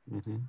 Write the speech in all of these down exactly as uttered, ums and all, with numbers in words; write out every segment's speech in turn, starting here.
Угу.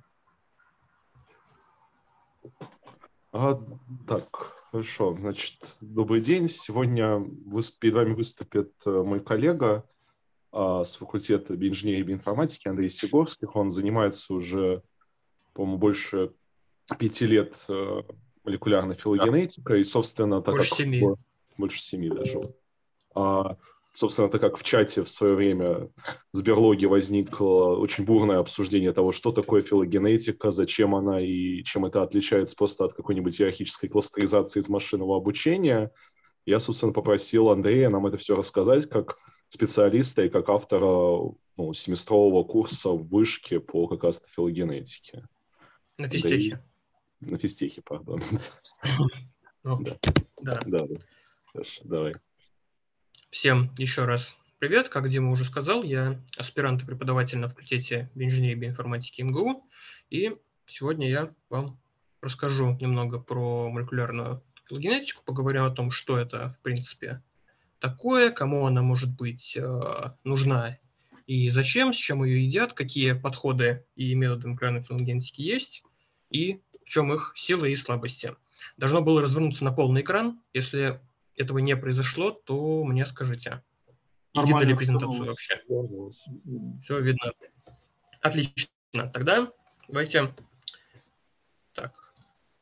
А, так, хорошо. Значит, добрый день. Сегодня вы, перед вами выступит мой коллега а, с факультета биоинженерии и биоинформатики Андрей Сигорских. Он занимается уже, по-моему, больше пяти лет э, молекулярной филогенетикой. И, собственно, так Больше как... семи. Больше семи даже. А, собственно, так как в чате в свое время с Берлоги возникло очень бурное обсуждение того, что такое филогенетика, зачем она и чем это отличается просто от какой-нибудь иерархической кластеризации из машинного обучения, я, собственно, попросил Андрея нам это все рассказать как специалиста и как автора ну, семестрового курса в вышке по как раз филогенетике. На Андрей... физтехе. На физтехе, пардон. Ну, Да, да. да, да. Хорошо, давай. Всем еще раз привет. Как Дима уже сказал, я аспирант и преподаватель на факультете биоинженерии и биоинформатики МГУ. И сегодня я вам расскажу немного про молекулярную филогенетику, поговорим о том, что это, в принципе, такое, кому она может быть э, нужна и зачем, с чем ее едят, какие подходы и методы молекулярной филогенетики есть, и в чем их силы и слабости. Должно было развернуться на полный экран. Если этого не произошло, то мне скажите. И видно ли презентацию вообще? Все видно. Отлично. Тогда давайте... Так.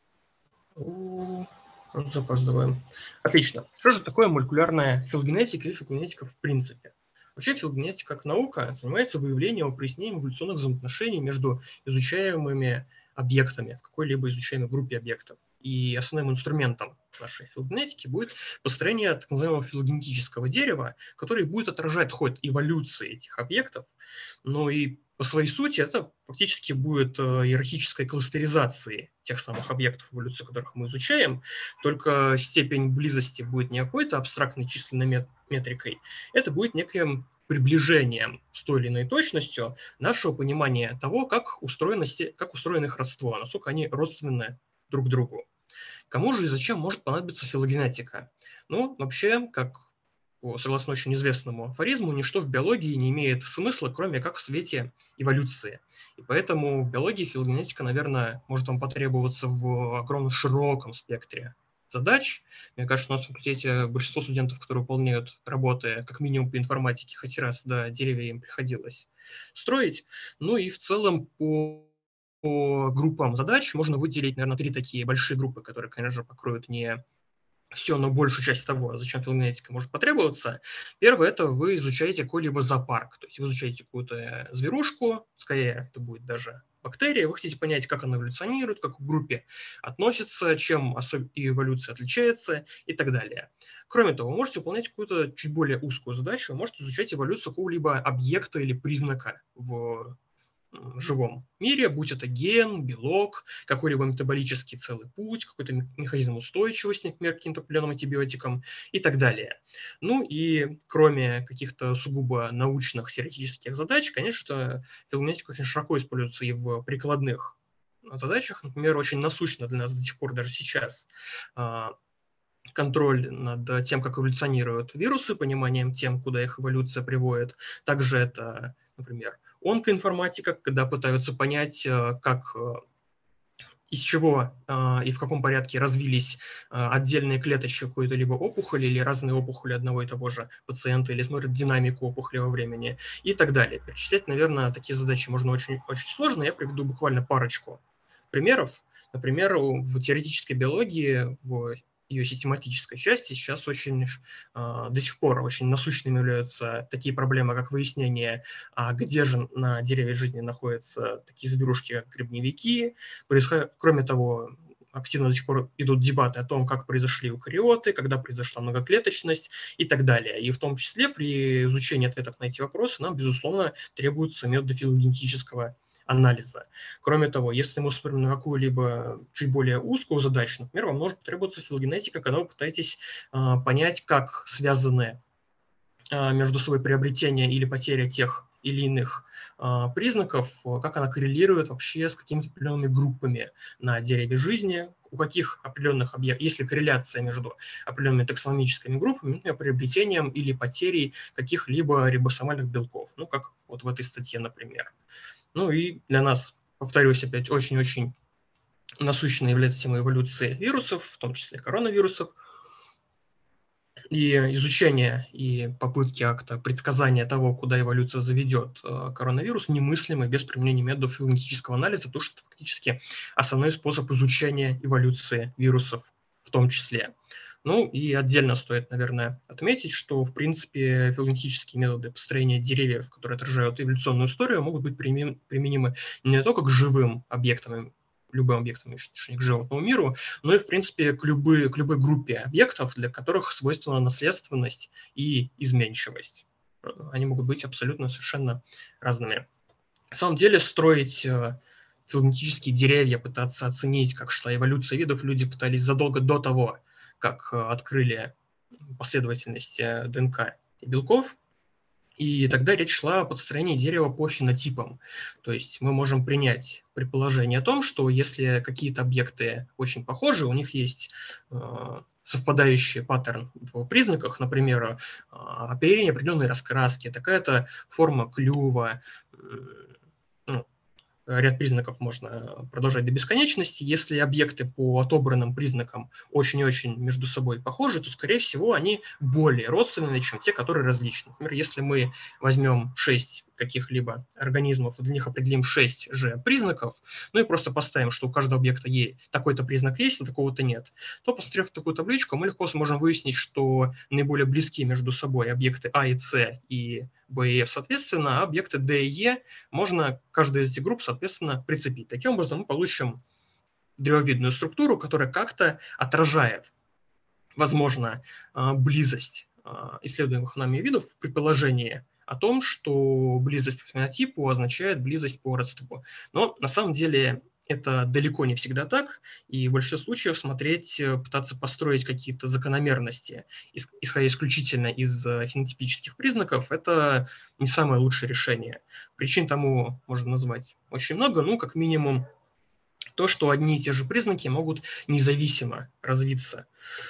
Запаздываем. Отлично. Что же такое молекулярная филогенетика и филогенетика в принципе? Вообще филогенетика как наука занимается выявлением и прояснением эволюционных взаимоотношений между изучаемыми объектами в какой-либо изучаемой группе объектов. И основным инструментом нашей филогенетики будет построение так называемого филогенетического дерева, который будет отражать ход эволюции этих объектов. Ну и по своей сути это фактически будет иерархической кластеризацией тех самых объектов эволюции, которых мы изучаем, только степень близости будет не какой-то абстрактной численной метрикой, это будет неким приближением с той или иной точностью нашего понимания того, как устроено, как устроено их родство, насколько они родственны друг другу. Кому же и зачем может понадобиться филогенетика? Ну, вообще, как согласно очень известному афоризму, ничто в биологии не имеет смысла, кроме как в свете эволюции. И поэтому в биологии филогенетика, наверное, может вам потребоваться в огромном широком спектре задач. Мне кажется, у нас в факультете большинство студентов, которые выполняют работы, как минимум по информатике, хоть раз до деревья им приходилось строить. Ну и в целом по по группам задач можно выделить, наверное, три такие большие группы, которые, конечно же, покроют не все, но большую часть того, зачем филогенетика может потребоваться. Первое – это вы изучаете какой-либо зоопарк, то есть вы изучаете какую-то зверушку, скорее это будет даже бактерия, вы хотите понять, как она эволюционирует, как к группе относится, чем эволюция отличается и так далее. Кроме того, вы можете выполнять какую-то чуть более узкую задачу, вы можете изучать эволюцию какого-либо объекта или признака в живом мире, будь это ген, белок, какой-либо метаболический целый путь, какой-то механизм устойчивости, например, к каким-то определенным антибиотикам и так далее. Ну и кроме каких-то сугубо научных теоретических задач, конечно, филогенетика очень широко используется и в прикладных задачах. Например, очень насущно для нас до сих пор даже сейчас контроль над тем, как эволюционируют вирусы, пониманием тем, куда их эволюция приводит. Также это, например, онкоинформатика, когда пытаются понять, как, из чего и в каком порядке развились отдельные клеточки какой-то либо опухоли или разные опухоли одного и того же пациента, или смотрят динамику опухоли во времени и так далее. Перечислять, наверное, такие задачи можно очень, очень сложно. Я приведу буквально парочку примеров. Например, в теоретической биологии, в ее систематической части сейчас очень, до сих пор очень насущными являются такие проблемы, как выяснение, где же на дереве жизни находятся такие зверушки, как грибневики. Происход... Кроме того, активно до сих пор идут дебаты о том, как произошли эукариоты, когда произошла многоклеточность и так далее. И в том числе при изучении ответов на эти вопросы нам, безусловно, требуются методы филогенетического анализа. Кроме того, если мы смотрим на какую-либо чуть более узкую задачу, например, вам может потребоваться филогенетика, когда вы пытаетесь э, понять, как связаны э, между собой приобретение или потеря тех или иных э, признаков, как она коррелирует вообще с какими-то определенными группами на дереве жизни, у каких определенных объектов, есть ли корреляция между определенными таксономическими группами, например, приобретением или потерей каких-либо рибосомальных белков, ну, как вот в этой статье, например. Ну и для нас повторюсь опять, очень-очень насущной является тема эволюции вирусов, в том числе коронавирусов. И изучение и попытки акта предсказания того, куда эволюция заведет э, коронавирус, немыслимы без применения методов филогенетического анализа, потому что это фактически основной способ изучения эволюции вирусов в том числе. Ну и отдельно стоит, наверное, отметить, что, в принципе, филогенетические методы построения деревьев, которые отражают эволюционную историю, могут быть применимы не только к живым объектам, любым объектам к животному миру, но и, в принципе, к любой, к любой группе объектов, для которых свойственна наследственность и изменчивость. Они могут быть абсолютно совершенно разными. На самом деле, строить филогенетические деревья, пытаться оценить, как шла эволюция видов, люди пытались задолго до того, как открыли последовательность ДНК и белков. И тогда речь шла о построении дерева по фенотипам. То есть мы можем принять предположение о том, что если какие-то объекты очень похожи, у них есть э, совпадающий паттерн в признаках, например, э, оперение определенной раскраски, такая-то форма клюва, э, ну, ряд признаков можно продолжать до бесконечности. Если объекты по отобранным признакам очень-очень между собой похожи, то, скорее всего, они более родственны, чем те, которые различны. Например, если мы возьмем шесть каких-либо организмов, для них определим шесть же признаков, ну и просто поставим, что у каждого объекта есть такой-то признак есть, а такого-то нет, то, посмотрев такую табличку, мы легко сможем выяснить, что наиболее близкие между собой объекты А и С и Б и F, соответственно, а объекты D и E можно каждой из этих групп, соответственно, прицепить. Таким образом, мы получим древовидную структуру, которая как-то отражает, возможно, близость исследуемых нами видов при положении о том, что близость по фенотипу означает близость по родству. Но на самом деле это далеко не всегда так, и в большинстве случаев смотреть, пытаться построить какие-то закономерности, исходя исключительно из фенотипических признаков, это не самое лучшее решение. Причин тому можно назвать очень много, ну, как минимум, то, что одни и те же признаки могут независимо развиться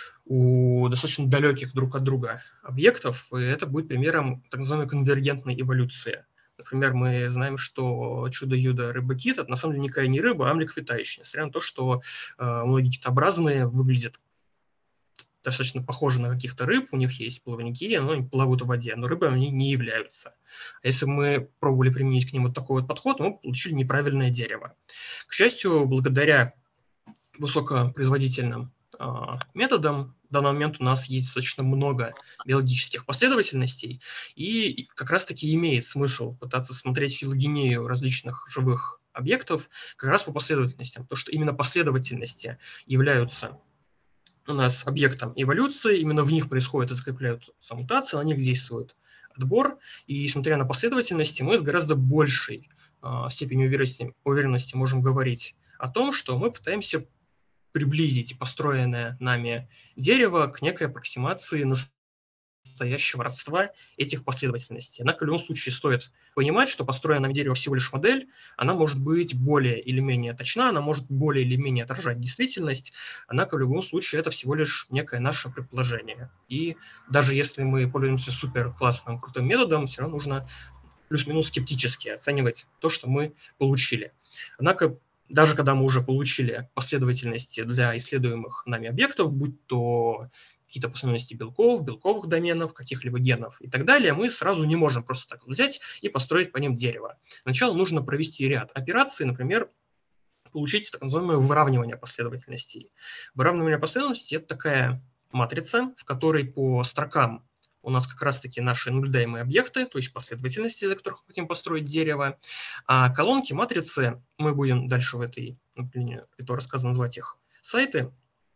у достаточно далеких друг от друга объектов, и это будет примером так называемой конвергентной эволюции. Например, мы знаем, что чудо-юдо рыба-кит – это на самом деле никакая не рыба, а млекопитающее, несмотря на то, что э, многие китообразные выглядят достаточно похожи на каких-то рыб, у них есть плавники, но они плавают в воде, но рыбами они не являются. А если мы пробовали применить к ним вот такой вот подход, мы получили неправильное дерево. К счастью, благодаря высокопроизводительным э, методам в данный момент у нас есть достаточно много биологических последовательностей, и как раз-таки имеет смысл пытаться смотреть филогению различных живых объектов как раз по последовательностям, потому что именно последовательности являются у нас объектом эволюции, именно в них происходит и закрепляются мутации, на них действует отбор, и смотря на последовательности, мы с гораздо большей э, степенью уверенности, уверенности можем говорить о том, что мы пытаемся приблизить построенное нами дерево к некой аппроксимации настоящего родства этих последовательностей. Однако в любом случае стоит понимать, что построенное нами дерево всего лишь модель, она может быть более или менее точна, она может более или менее отражать действительность, однако в любом случае это всего лишь некое наше предположение. И даже если мы пользуемся супер классным, крутым методом, все равно нужно плюс-минус скептически оценивать то, что мы получили. Однако даже когда мы уже получили последовательности для исследуемых нами объектов, будь то какие-то последовательности белков, белковых доменов, каких-либо генов и так далее, мы сразу не можем просто так взять и построить по ним дерево. Сначала нужно провести ряд операций, например, получить так называемое выравнивание последовательностей. Выравнивание последовательностей – это такая матрица, в которой по строкам у нас как раз-таки наши наблюдаемые объекты, то есть последовательности, за которых мы хотим построить дерево, а колонки, матрицы, мы будем дальше в этой, например, этого рассказа называть их сайты,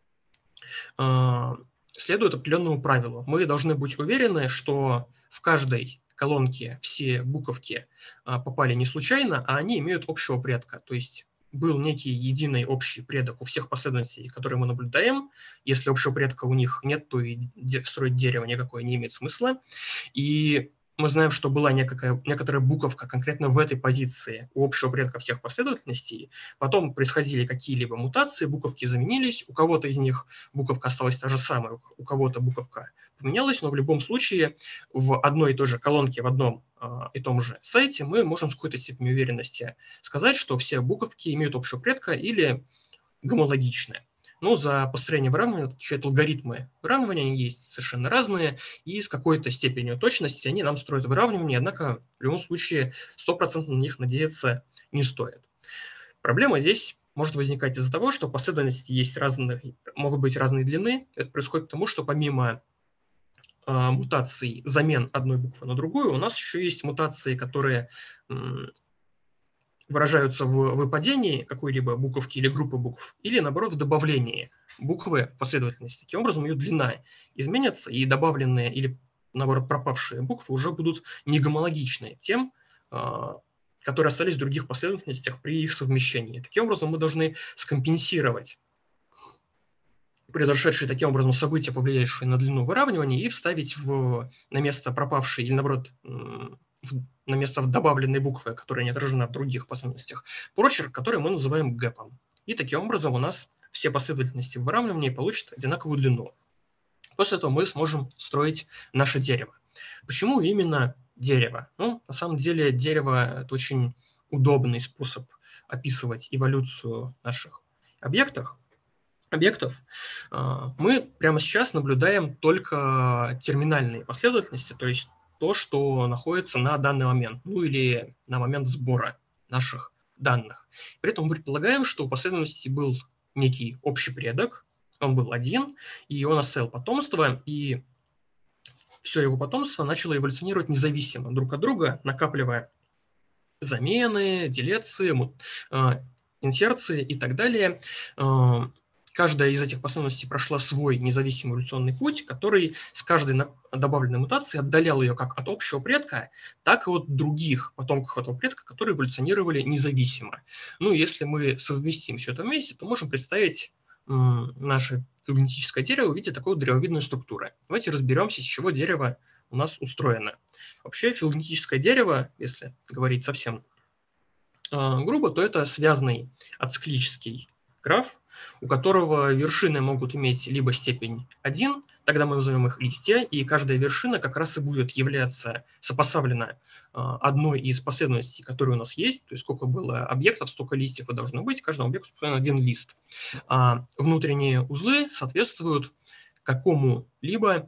следуют определенному правилу. Мы должны быть уверены, что в каждой колонке все буковки попали не случайно, а они имеют общего предка, то есть был некий единый общий предок у всех последовательностей, которые мы наблюдаем. Если общего предка у них нет, то и де- строить дерево никакое не имеет смысла. И мы знаем, что была некая, некоторая буковка конкретно в этой позиции у общего предка всех последовательностей. Потом происходили какие-либо мутации, буковки заменились. У кого-то из них буковка осталась та же самая, у кого-то буковка поменялась, но в любом случае в одной и той же колонке, в одном э, и том же сайте мы можем с какой-то степенью уверенности сказать, что все буковки имеют общего предка или гомологичны. Но за построение выравнивания отвечают алгоритмы выравнивания, они есть совершенно разные, и с какой-то степенью точности они нам строят выравнивание, однако в любом случае сто процентов на них надеяться не стоит. Проблема здесь может возникать из-за того, что последовательности есть разные, могут быть разной длины. Это происходит потому, что помимо э, мутаций замен одной буквы на другую, у нас еще есть мутации, которые м, выражаются в выпадении какой-либо буковки или группы букв, или, наоборот, в добавлении буквы в последовательности. Таким образом, ее длина изменится, и добавленные или, наоборот, пропавшие буквы уже будут не гомологичны тем, которые остались в других последовательностях при их совмещении. Таким образом, мы должны скомпенсировать произошедшие таким образом события, повлияющие на длину выравнивания, и вставить в, на место пропавшей или, наоборот, в, на место добавленной буквы, которая не отражена в других последовательностях, прочерк, который мы называем гэпом. И таким образом у нас все последовательности в выравнивании получат одинаковую длину. После этого мы сможем строить наше дерево. Почему именно дерево? Ну, на самом деле дерево – это очень удобный способ описывать эволюцию наших объектов. объектов, мы прямо сейчас наблюдаем только терминальные последовательности, то есть то, что находится на данный момент, ну или на момент сбора наших данных. При этом мы предполагаем, что у последовательности был некий общий предок, он был один, и он оставил потомство, и все его потомство начало эволюционировать независимо друг от друга, накапливая замены, делеции, инсерции и так далее. Каждая из этих последовательностей прошла свой независимый эволюционный путь, который с каждой добавленной мутацией отдалял ее как от общего предка, так и от других потомков этого предка, которые эволюционировали независимо. Ну, если мы совместим все это вместе, то можем представить м, наше филогенетическое дерево в виде такой древовидной структуры. Давайте разберемся, из чего дерево у нас устроено. Вообще филогенетическое дерево, если говорить совсем э, грубо, то это связанный ациклический граф, у которого вершины могут иметь либо степень один, тогда мы назовем их листья, и каждая вершина как раз и будет являться сопоставлена одной из последовательностей, которые у нас есть, то есть сколько было объектов, столько листьев и должно быть, каждому объекту один лист. А внутренние узлы соответствуют какому-либо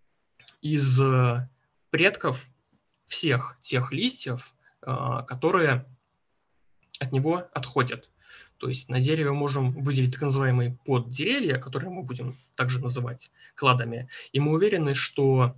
из предков всех тех листьев, которые от него отходят. То есть на дереве можем выделить так называемые поддеревья, которые мы будем также называть кладами. И мы уверены, что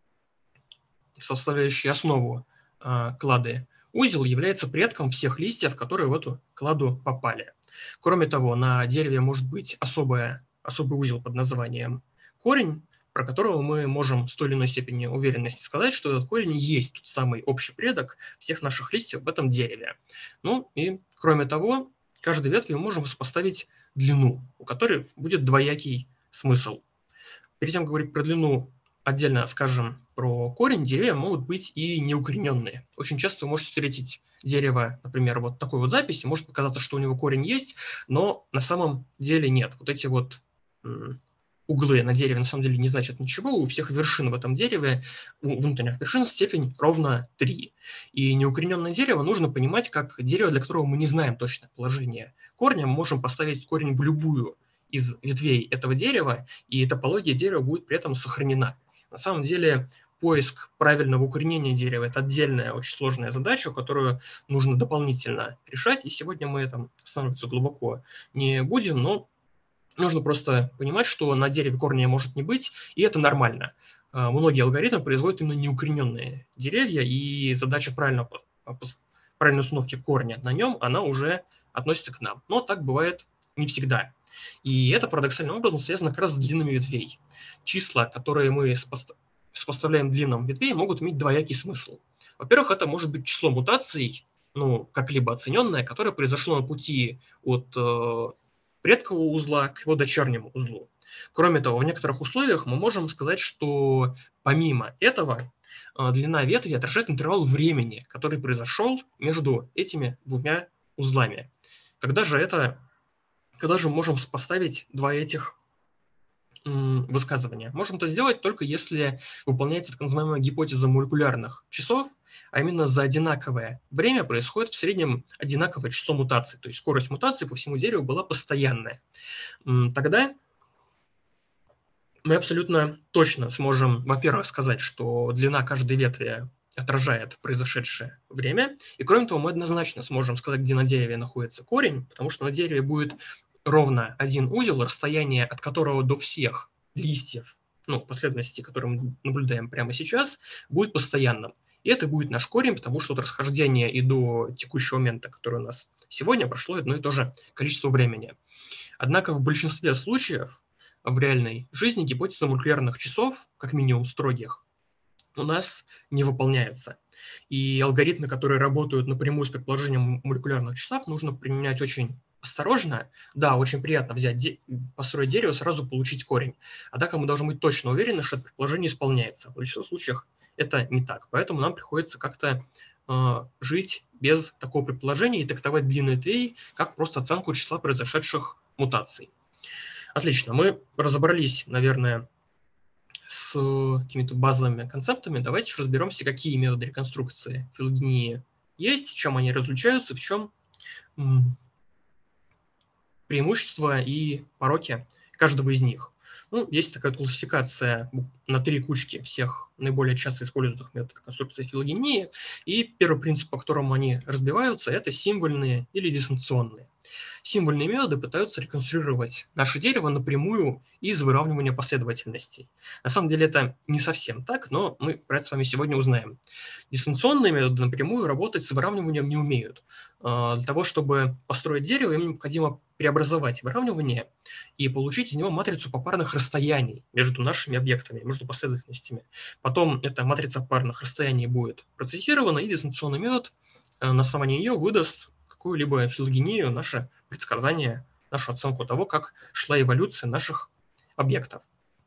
составляющий основу э, клады узел является предком всех листьев, которые в эту кладу попали. Кроме того, на дереве может быть особая, особый узел под названием корень, про которого мы можем с той или иной степени уверенности сказать, что этот корень есть тот самый общий предок всех наших листьев в этом дереве. Ну и кроме того, каждой ветви мы можем сопоставить длину, у которой будет двоякий смысл. Перед тем, как говорить про длину, отдельно скажем про корень. Деревья могут быть и неукорененные. Очень часто вы можете встретить дерево, например, вот такой вот записи, может показаться, что у него корень есть, но на самом деле нет. Вот эти вот м, углы на дереве на самом деле не значат ничего. У всех вершин в этом дереве, у внутренних вершин степень ровно три. И неукорененное дерево нужно понимать как дерево, для которого мы не знаем точное положение корня. Мы можем поставить корень в любую из ветвей этого дерева, и топология дерева будет при этом сохранена. На самом деле поиск правильного укоренения дерева – это отдельная очень сложная задача, которую нужно дополнительно решать, и сегодня мы этом останавливаться глубоко не будем, но нужно просто понимать, что на дереве корня может не быть, и это нормально. Многие алгоритмы производят именно неукорененные деревья, и задача правильно, правильной установки корня на нем, она уже относится к нам. Но так бывает не всегда. И это парадоксальным образом связано как раз с длинами ветвей. Числа, которые мы сопоставляем длинам ветвей, могут иметь двоякий смысл. Во-первых, это может быть число мутаций, ну, как-либо оцененное, которое произошло на пути от э, предкового узла к его дочернему узлу. Кроме того, в некоторых условиях мы можем сказать, что помимо этого длина ветви отражает интервал времени, который произошел между этими двумя узлами. Когда же это, когда же мы можем сопоставить два этих м, высказывания? Можем это сделать только если выполняется так называемая гипотеза молекулярных часов, а именно за одинаковое время происходит в среднем одинаковое число мутаций, то есть скорость мутации по всему дереву была постоянная. М, Тогда мы абсолютно точно сможем, во-первых, сказать, что длина каждой ветви отражает произошедшее время, и кроме того, мы однозначно сможем сказать, где на дереве находится корень, потому что на дереве будет ровно один узел, расстояние от которого до всех листьев, ну, последовательности, которые мы наблюдаем прямо сейчас, будет постоянным. И это будет наш корень, потому что от расхождения и до текущего момента, который у нас сегодня, прошло одно и то же количество времени. Однако в большинстве случаев в реальной жизни гипотеза молекулярных часов, как минимум строгих, у нас не выполняется. И алгоритмы, которые работают напрямую с предположением молекулярных часов, нужно применять очень осторожно. Да, очень приятно взять, де- построить дерево, сразу получить корень. Однако мы должны быть точно уверены, что это предположение исполняется. В большинстве случаев это не так. Поэтому нам приходится как-то э, жить без такого предположения и трактовать длины ветвей как просто оценку числа произошедших мутаций. Отлично, мы разобрались, наверное, с какими-то базовыми концептами. Давайте разберемся, какие методы реконструкции филогении есть, в чем они различаются, в чем м, преимущества и пороки каждого из них. Ну, есть такая классификация на три кучки всех наиболее часто используемых методов реконструкции филогении. И первый принцип, по которому они разбиваются, это символьные или дистанционные. Символьные методы пытаются реконструировать наше дерево напрямую из выравнивания последовательностей. На самом деле это не совсем так, но мы про это с вами сегодня узнаем. Дистанционные методы напрямую работать с выравниванием не умеют. Для того, чтобы построить дерево, им необходимо преобразовать выравнивание и получить из него матрицу попарных расстояний между нашими объектами, между последовательностями. Потом эта матрица парных расстояний будет процессирована, и дистанционный метод на основании ее выдаст какую-либо филогению, наше предсказание, нашу оценку того, как шла эволюция наших объектов.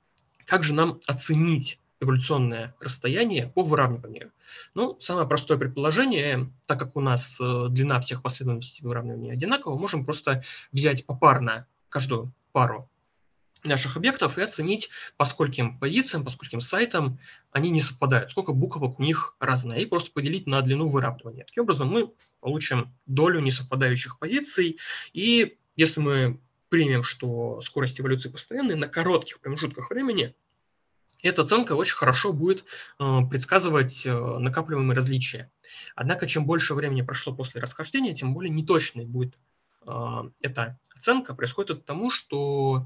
Как же нам оценить эволюционное расстояние по выравниванию? Ну, самое простое предположение, так как у нас э, длина всех последовательностей выравнивания одинакова, можем просто взять попарно каждую пару наших объектов и оценить, по скольким позициям, по скольким сайтам они не совпадают, сколько буквок у них разное, и просто поделить на длину выравнивания. Таким образом, мы получим долю несовпадающих позиций, и если мы примем, что скорость эволюции постоянная, на коротких промежутках времени эта оценка очень хорошо будет э, предсказывать э, накапливаемые различия. Однако, чем больше времени прошло после расхождения, тем более неточной будет э, эта оценка. Происходит от тому, что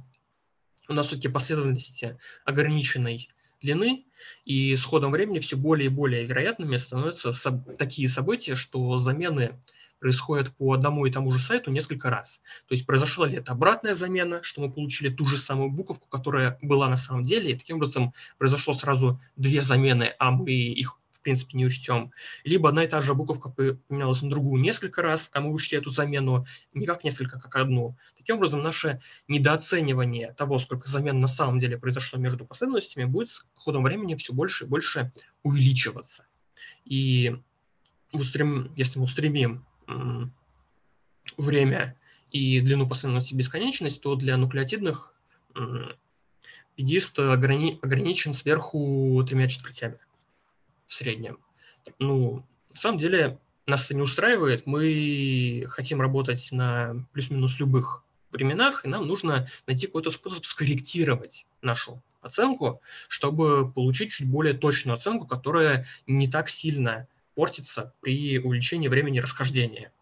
у нас все-таки последовательности ограниченной длины, и с ходом времени все более и более вероятными становятся соб- такие события, что замены происходят по одному и тому же сайту несколько раз. То есть произошла ли это обратная замена, что мы получили ту же самую буковку, которая была на самом деле, и таким образом произошло сразу две замены, а мы их в принципе не учтем. Либо одна и та же буковка поменялась на другую несколько раз, а мы учли эту замену не как несколько, как одну. Таким образом, наше недооценивание того, сколько замен на самом деле произошло между последовательностями, будет с ходом времени все больше и больше увеличиваться. И устрем, если мы устремим м, время и длину последовательности в бесконечность, то для нуклеотидных м, пидист ограни, ограничен сверху тремя четвертями в среднем. Ну, на самом деле нас это не устраивает. Мы хотим работать на плюс-минус любых временах, и нам нужно найти какой-то способ скорректировать нашу оценку, чтобы получить чуть более точную оценку, которая не так сильно портится при увеличении времени расхождения.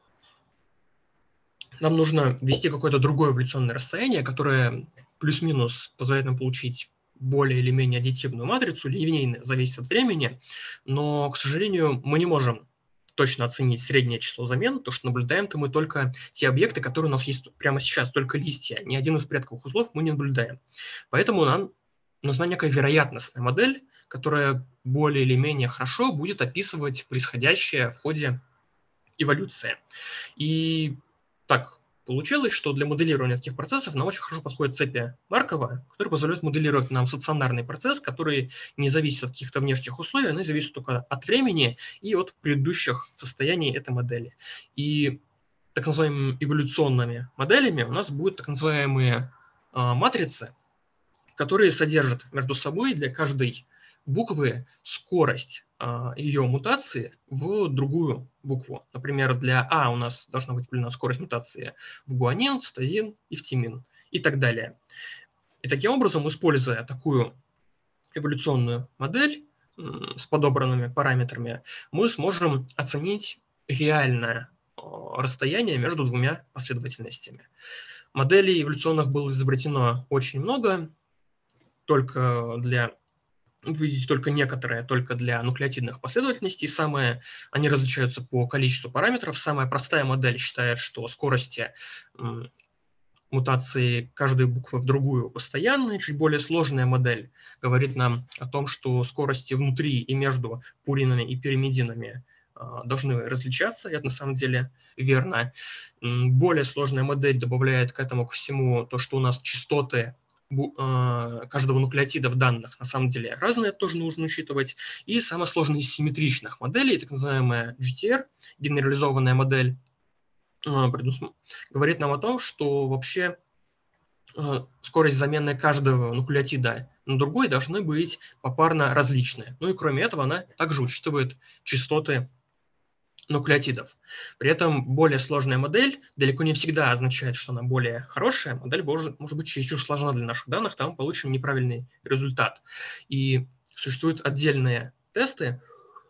Нам нужно ввести какое-то другое эволюционное расстояние, которое плюс-минус позволяет нам получить более или менее аддитивную матрицу, линейно зависит от времени, но, к сожалению, мы не можем точно оценить среднее число замен, потому что наблюдаем-то мы только те объекты, которые у нас есть прямо сейчас, только листья. Ни один из предковых узлов мы не наблюдаем. Поэтому нам нужна некая вероятностная модель, которая более или менее хорошо будет описывать происходящее в ходе эволюции. И так получилось, что для моделирования таких процессов нам очень хорошо подходят цепи Маркова, которые позволяют моделировать нам стационарный процесс, который не зависит от каких-то внешних условий, но зависит только от времени и от предыдущих состояний этой модели. И так называемыми эволюционными моделями у нас будут так называемые э, матрицы, которые содержат между собой для каждой буквы скорость э, ее мутации в другую букву. Например, для А у нас должна быть определена скорость мутации в гуанин, цитозин и в тимин и так далее. И таким образом, используя такую эволюционную модель э, с подобранными параметрами, мы сможем оценить реальное э, расстояние между двумя последовательностями. Моделей эволюционных было изобретено очень много, только для вы видите только некоторые, только для нуклеотидных последовательностей. Самые, они различаются по количеству параметров. Самая простая модель считает, что скорости м, мутации каждой буквы в другую постоянные. Чуть более сложная модель говорит нам о том, что скорости внутри и между пуринами и пиримидинами э, должны различаться. И это на самом деле верно. М, более сложная модель добавляет к этому ко всему то, что у нас частоты каждого нуклеотида в данных на самом деле разные, тоже нужно учитывать. И самая сложная из симметричных моделей, так называемая джи ти ар, генерализованная модель, говорит нам о том, что вообще скорость замены каждого нуклеотида на другой должны быть попарно различные. Ну и кроме этого она также учитывает частоты нуклеотидов. При этом более сложная модель далеко не всегда означает, что она более хорошая. Модель может, может быть чересчур сложна для наших данных, там мы получим неправильный результат. И существуют отдельные тесты,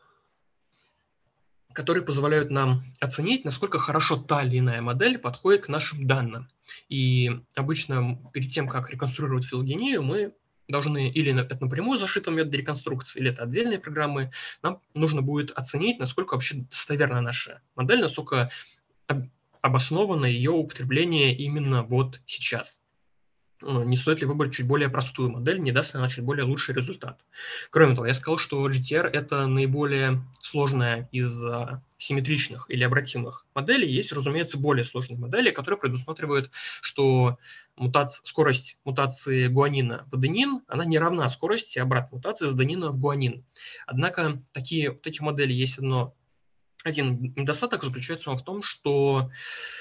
которые позволяют нам оценить, насколько хорошо та или иная модель подходит к нашим данным. И обычно перед тем, как реконструировать филогению, мы должны, или это напрямую зашито в методе реконструкции, или это отдельные программы, нам нужно будет оценить, насколько вообще достоверна наша модель, насколько обосновано ее употребление именно вот сейчас. Не стоит ли выбрать чуть более простую модель, не даст ли она чуть более лучший результат. Кроме того, я сказал, что джи ти ар – это наиболее сложная из симметричных или обратимых моделей. Есть, разумеется, более сложные модели, которые предусматривают, что мутация, скорость мутации гуанина в аденин, она не равна скорости обратной мутации с аденина в гуанин. Однако такие, вот этих моделей есть одно, один недостаток, заключается он в том, что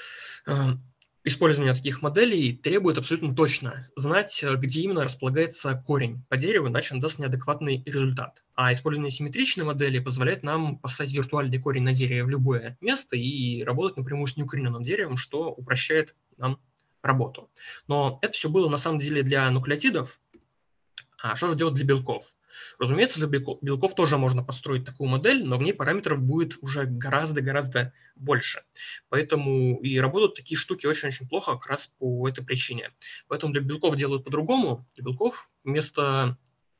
э, использование таких моделей требует абсолютно точно знать, где именно располагается корень по дереву, иначе он даст неадекватный результат. А использование симметричной модели позволяет нам поставить виртуальный корень на дереве в любое место и работать напрямую с неукорененным деревом, что упрощает нам работу. Но это все было на самом деле для нуклеотидов. А что же делать для белков? Разумеется, для белков тоже можно построить такую модель, но в ней параметров будет уже гораздо-гораздо больше. Поэтому и работают такие штуки очень-очень плохо как раз по этой причине. Поэтому для белков делают по-другому. Для белков вместо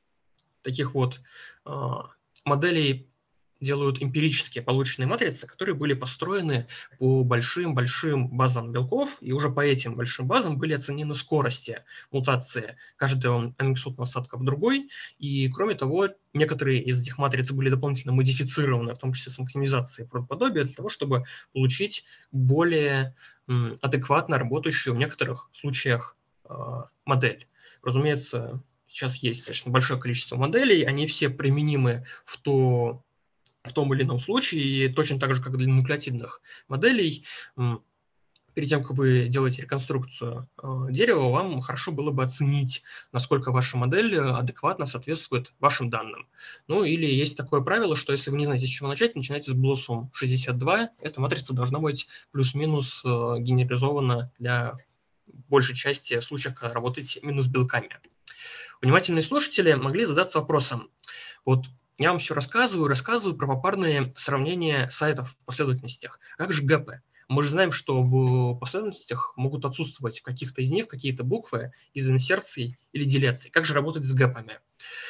таких вот э, моделей делают эмпирические полученные матрицы, которые были построены по большим-большим базам белков, и уже по этим большим базам были оценены скорости мутации каждого аминокислотного остатка в другой, и кроме того, некоторые из этих матриц были дополнительно модифицированы, в том числе с максимизацией правдоподобия, для того, чтобы получить более м, адекватно работающую в некоторых случаях э, модель. Разумеется, сейчас есть достаточно большое количество моделей, они все применимы в то в том или ином случае, и точно так же, как для нуклеотидных моделей, перед тем, как вы делаете реконструкцию э, дерева, вам хорошо было бы оценить, насколько ваша модель адекватно соответствует вашим данным. Ну, или есть такое правило, что если вы не знаете, с чего начать, начинайте с Blossom шестьдесят два. Эта матрица должна быть плюс-минус э, генерализована для большей части случаев, когда работаете именно с белками. Внимательные слушатели могли задаться вопросом. Вот я вам все рассказываю, рассказываю про попарные сравнения сайтов в последовательностях. Как же гэпы? Мы же знаем, что в последовательностях могут отсутствовать в каких-то из них какие-то буквы из инсерций или деляций. Как же работать с гэпами?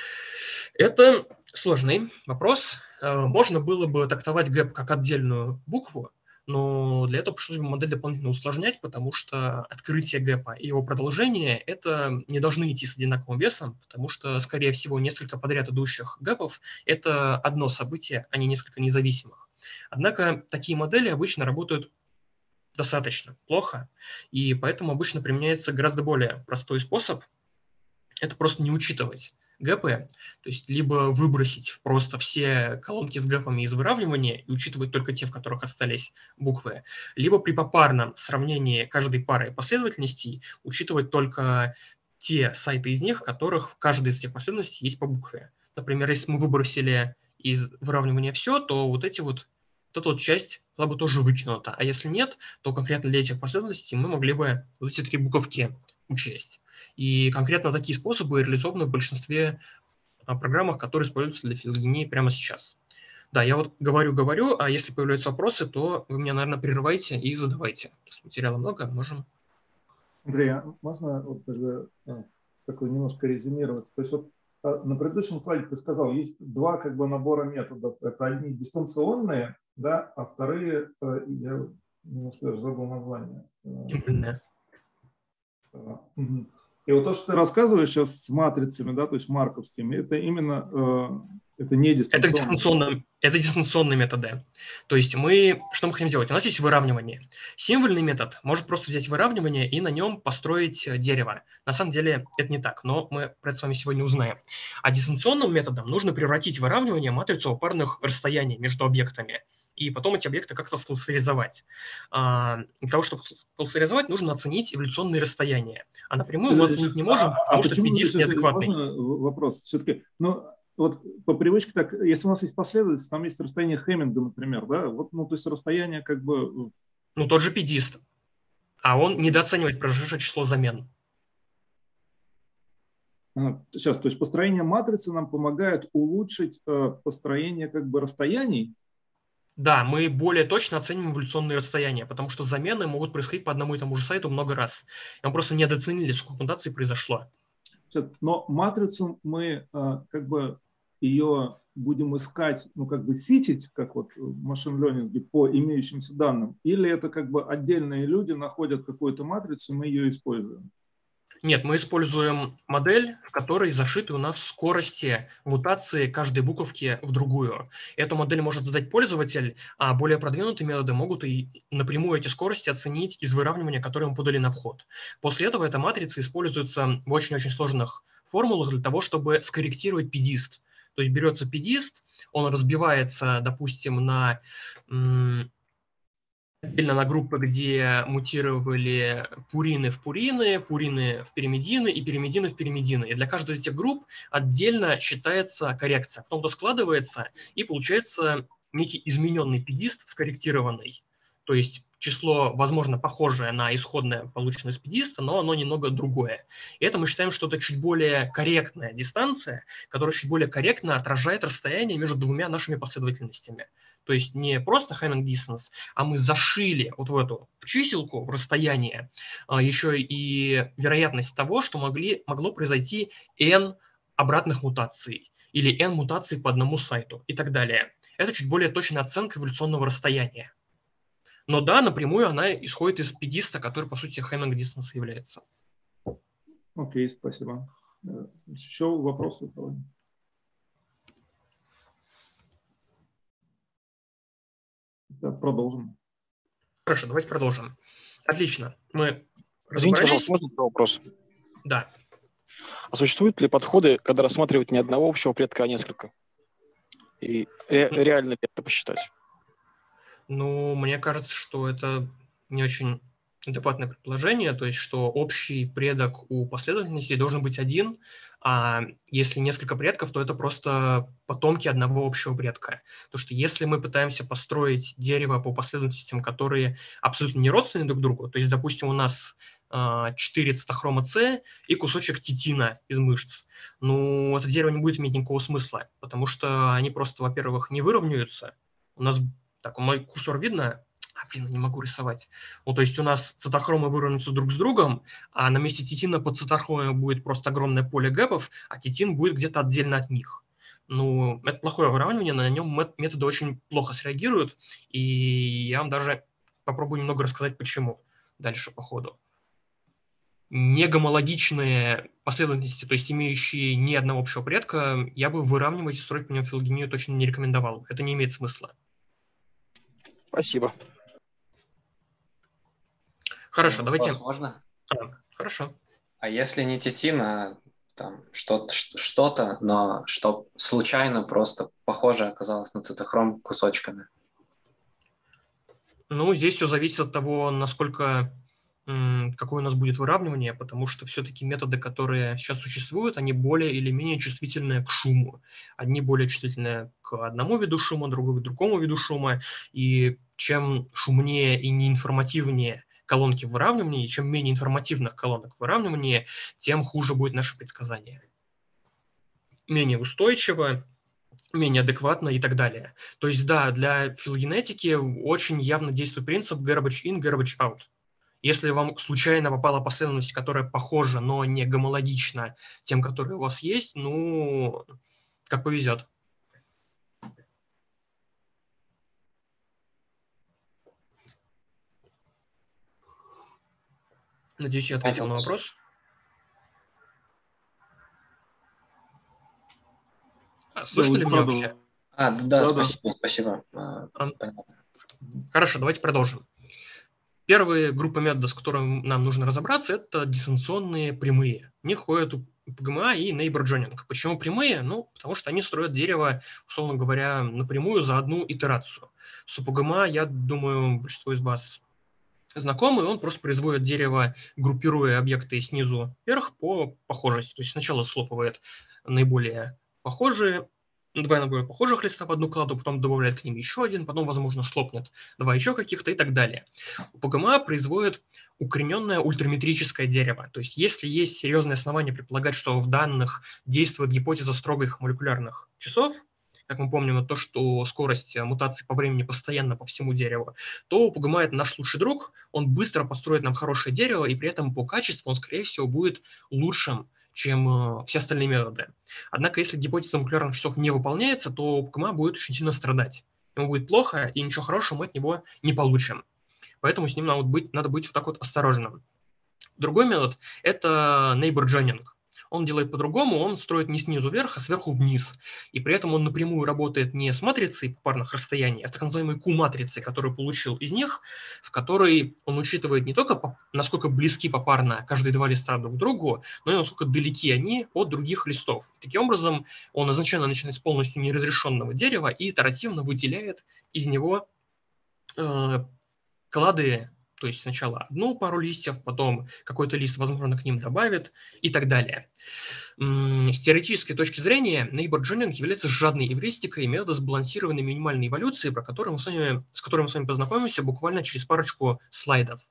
Это сложный вопрос. Можно было бы трактовать гэп как отдельную букву, но для этого пришлось бы модель дополнительно усложнять, потому что открытие гэпа и его продолжение это не должны идти с одинаковым весом, потому что, скорее всего, несколько подряд идущих гэпов – это одно событие, а не несколько независимых. Однако такие модели обычно работают достаточно плохо, и поэтому обычно применяется гораздо более простой способ. Это просто не учитывать гэпы, то есть либо выбросить просто все колонки с гэпами из выравнивания и учитывать только те, в которых остались буквы, либо при попарном сравнении каждой пары последовательностей учитывать только те сайты из них, в которых в каждой из этих последовательностей есть по букве. Например, если мы выбросили из выравнивания все, то вот эти вот, вот эта вот часть была бы тоже выкинута. А если нет, то конкретно для этих последовательностей мы могли бы вот эти три буковки учесть. И конкретно такие способы реализованы в большинстве а, программах, которые используются для филогении прямо сейчас. Да, я вот говорю-говорю, а если появляются вопросы, то вы меня, наверное, прерывайте и задавайте. Потому что материала много, можем... Андрей, а можно вот тогда а, такой немножко резюмировать? То есть вот а, на предыдущем слайде ты сказал, есть два как бы набора методов. Это одни дистанционные, да, а вторые, а, я немножко даже забыл название. Именно. И вот то, что ты рассказываешь сейчас с матрицами, да, то есть марковскими, это именно э, это не дистанционные. Это дистанционные, это дистанционные методы. То есть мы, что мы хотим сделать? У нас есть выравнивание. Символьный метод может просто взять выравнивание и на нем построить дерево. На самом деле это не так, но мы про это с вами сегодня узнаем. А дистанционным методом нужно превратить выравнивание в матрицу парных расстояний между объектами. И потом эти объекты как-то склассифицировать. А, для того, чтобы склассифицировать, нужно оценить эволюционные расстояния. А напрямую мы оценить не можем, а, потому а что пи-дис неадекватный. Можно вопрос? Все-таки, ну, вот по привычке так, если у нас есть последовательность, там есть расстояние Хэмминга, например, да, вот, ну, то есть расстояние как бы... Ну, тот же пи-дис. А он недооценивает произошедшее число замен. А, сейчас, то есть построение матрицы нам помогает улучшить э, построение как бы расстояний. Да, мы более точно оценим эволюционные расстояния, потому что замены могут происходить по одному и тому же сайту много раз. И мы просто недооценили, сколько мутаций произошло. Но матрицу мы как бы ее будем искать, ну как бы фитить, как вот в машин-лернинге, по имеющимся данным, или это как бы отдельные люди находят какую-то матрицу, и мы ее используем? Нет, мы используем модель, в которой зашиты у нас скорости мутации каждой буковки в другую. Эту модель может задать пользователь, а более продвинутые методы могут и напрямую эти скорости оценить из выравнивания, которое мы подали на вход. После этого эта матрица используется в очень-очень сложных формулах для того, чтобы скорректировать пи-дист. То есть берется пи-дист, он разбивается, допустим, на... отдельно на группы, где мутировали пурины в пурины, пурины в пиримидины и пиримидины в пиримидины. И для каждой из этих групп отдельно считается коррекция. Потом это складывается, и получается некий измененный пи-дист, скорректированный. То есть число, возможно, похожее на исходное, полученное из пи-диста, но оно немного другое. И это мы считаем, что это чуть более корректная дистанция, которая чуть более корректно отражает расстояние между двумя нашими последовательностями. То есть не просто Hamming distance, а мы зашили вот в эту в чиселку, в расстояние, еще и вероятность того, что могли, могло произойти n обратных мутаций или n мутаций по одному сайту и так далее. Это чуть более точная оценка эволюционного расстояния. Но да, напрямую она исходит из пи-диста, который, по сути, Hamming distance является. Окей, okay, спасибо. Еще вопросы? Да, продолжим. Хорошо, давайте продолжим. Отлично. Мы Извините, пожалуйста, можно задать вопрос? Да. А существуют ли подходы, когда рассматривают не одного общего предка, а несколько? И ре- реально ли это посчитать? Ну, мне кажется, что это не очень адекватное предположение, то есть, что общий предок у последовательностей должен быть один, а если несколько предков, то это просто потомки одного общего предка. Потому что если мы пытаемся построить дерево по последовательностям, которые абсолютно не родственны друг другу, то есть, допустим, у нас четыре цитохрома С и кусочек титина из мышц, ну, это дерево не будет иметь никакого смысла, потому что они просто, во-первых, не выровняются. У нас, так, мой курсор видно? А, блин, не могу рисовать. Ну, то есть у нас цитохромы выровняются друг с другом, а на месте титина под цитохромами будет просто огромное поле гэпов, а титин будет где-то отдельно от них. Ну, это плохое выравнивание, на нем методы очень плохо среагируют, и я вам даже попробую немного рассказать, почему дальше по ходу. Негомологичные последовательности, то есть имеющие ни одного общего предка, я бы выравнивать и строить по нему филогению точно не рекомендовал. Это не имеет смысла. Спасибо. Хорошо, давайте... Вопрос можно? А, хорошо. А если не тетин, а там что-то, что-то, но что случайно просто похоже оказалось на цитохром кусочками? Ну, здесь все зависит от того, насколько, м, какое у нас будет выравнивание, потому что все-таки методы, которые сейчас существуют, они более или менее чувствительны к шуму. Одни более чувствительны к одному виду шума, другой к другому виду шума. И чем шумнее и неинформативнее колонки в выравнивании, и чем менее информативных колонок в выравнивании, тем хуже будет наше предсказание. Менее устойчиво, менее адекватно и так далее. То есть, да, для филогенетики очень явно действует принцип garbage in, garbage out. Если вам случайно попала последовательность, которая похожа, но не гомологична тем, которые у вас есть, ну, как повезет. Надеюсь, я ответил на вопрос. А, слышно ли меня вообще? А, да, да, спасибо, спасибо. А, Хорошо, давайте продолжим. Первая группа методов, с которыми нам нужно разобраться, это дистанционные прямые. В них входят пэ гэ эм а и neighbor joining. Почему прямые? Ну, потому что они строят дерево, условно говоря, напрямую за одну итерацию. С пэ гэ эм а, я думаю, большинство из вас знакомы, он просто производит дерево, группируя объекты снизу вверх по похожести. То есть сначала слопывает наиболее похожие, два наиболее похожих листа в одну кладу, потом добавляет к ним еще один, потом, возможно, слопнет два еще каких-то и так далее. пэ гэ эм а производит укорененное ультраметрическое дерево. То есть если есть серьезные основания предполагать, что в данных действует гипотеза строгих молекулярных часов, как мы помним, это то, что скорость мутации по времени постоянно по всему дереву, то пэ гэ эм а – это наш лучший друг, он быстро построит нам хорошее дерево, и при этом по качеству он, скорее всего, будет лучшим, чем э, все остальные методы. Однако, если гипотеза молекулярных часов не выполняется, то пэ гэ эм а будет очень сильно страдать. Ему будет плохо, и ничего хорошего мы от него не получим. Поэтому с ним надо быть, надо быть вот так вот осторожным. Другой метод – это neighbor joining. Он делает по-другому, он строит не снизу вверх, а сверху вниз. И при этом он напрямую работает не с матрицей попарных растяжений, а с так называемой Q-матрицей, которую получил из них, в которой он учитывает не только, насколько близки попарно каждые два листа друг к другу, но и насколько далеки они от других листов. Таким образом, он изначально начинает с полностью неразрешенного дерева и итеративно выделяет из него э, клады. То есть сначала одну пару листьев, потом какой-то лист, возможно, к ним добавит и так далее. С теоретической точки зрения, neighbor joining является жадной эвристикой метода сбалансированной минимальной эволюции, про которую мы с вами, с которой мы с вами познакомимся буквально через парочку слайдов.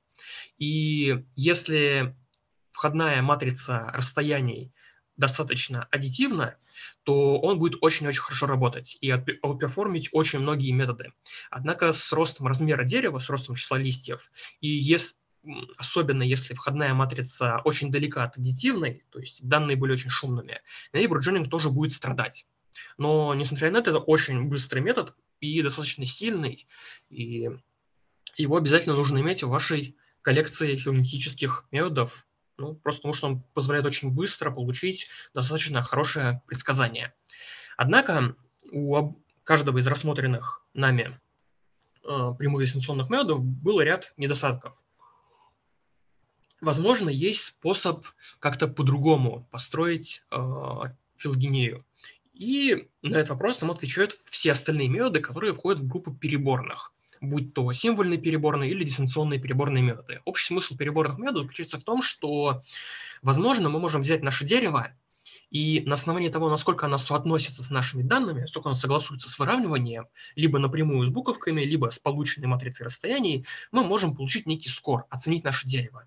И если входная матрица расстояний достаточно аддитивна, то он будет очень-очень хорошо работать и аутперформить очень многие методы. Однако с ростом размера дерева, с ростом числа листьев, и если, особенно если входная матрица очень далека от аддитивной, то есть данные были очень шумными, neighbor joining тоже будет страдать. Но, несмотря на это, это очень быстрый метод и достаточно сильный, и его обязательно нужно иметь в вашей коллекции филогенетических методов, ну, просто потому что он позволяет очень быстро получить достаточно хорошее предсказание. Однако у каждого из рассмотренных нами э, прямых дистанционных методов был ряд недостатков. Возможно, есть способ как-то по-другому построить э, филогению. И на этот вопрос нам отвечают все остальные методы, которые входят в группу переборных, будь то символьные переборные или дистанционные переборные методы. Общий смысл переборных методов заключается в том, что, возможно, мы можем взять наше дерево и на основании того, насколько оно соотносится с нашими данными, насколько оно согласуется с выравниванием, либо напрямую с буковками, либо с полученной матрицей расстояний, мы можем получить некий скор, оценить наше дерево.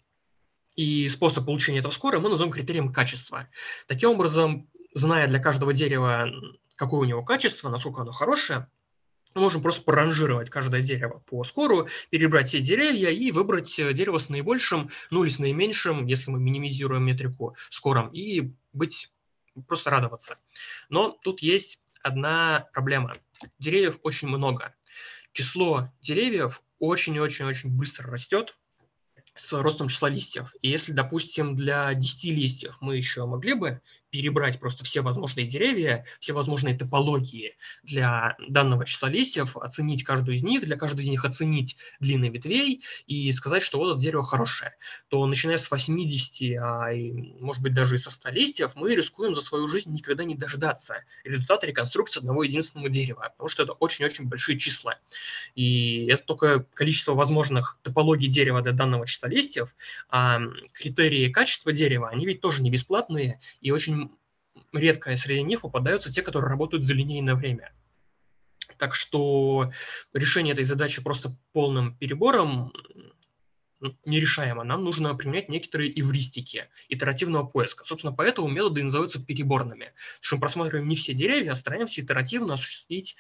И способ получения этого скора мы назовем критерием качества. Таким образом, зная для каждого дерева, какое у него качество, насколько оно хорошее, мы можем просто проранжировать каждое дерево по скору, перебрать все деревья и выбрать дерево с наибольшим, ну или с наименьшим, если мы минимизируем метрику, скором, и быть, просто радоваться. Но тут есть одна проблема. Деревьев очень много. Число деревьев очень-очень-очень быстро растет с ростом числа листьев. И если, допустим, для десяти листьев мы еще могли бы перебрать просто все возможные деревья, все возможные топологии для данного числа листьев, оценить каждую из них, для каждой из них оценить длины ветвей и сказать, что вот это дерево хорошее, то начиная с восьмидесяти, а и, может быть, даже и со ста листьев, мы рискуем за свою жизнь никогда не дождаться результата реконструкции одного единственного дерева, потому что это очень-очень большие числа. И это только количество возможных топологий дерева для данного числа листьев, а критерии качества дерева, они ведь тоже не бесплатные, и очень редко среди них попадаются те, которые работают за линейное время. Так что решение этой задачи просто полным перебором нерешаемо. Нам нужно применять некоторые эвристики итеративного поиска. Собственно, поэтому методы называются переборными. Что мы просматриваем не все деревья, а стараемся итеративно осуществить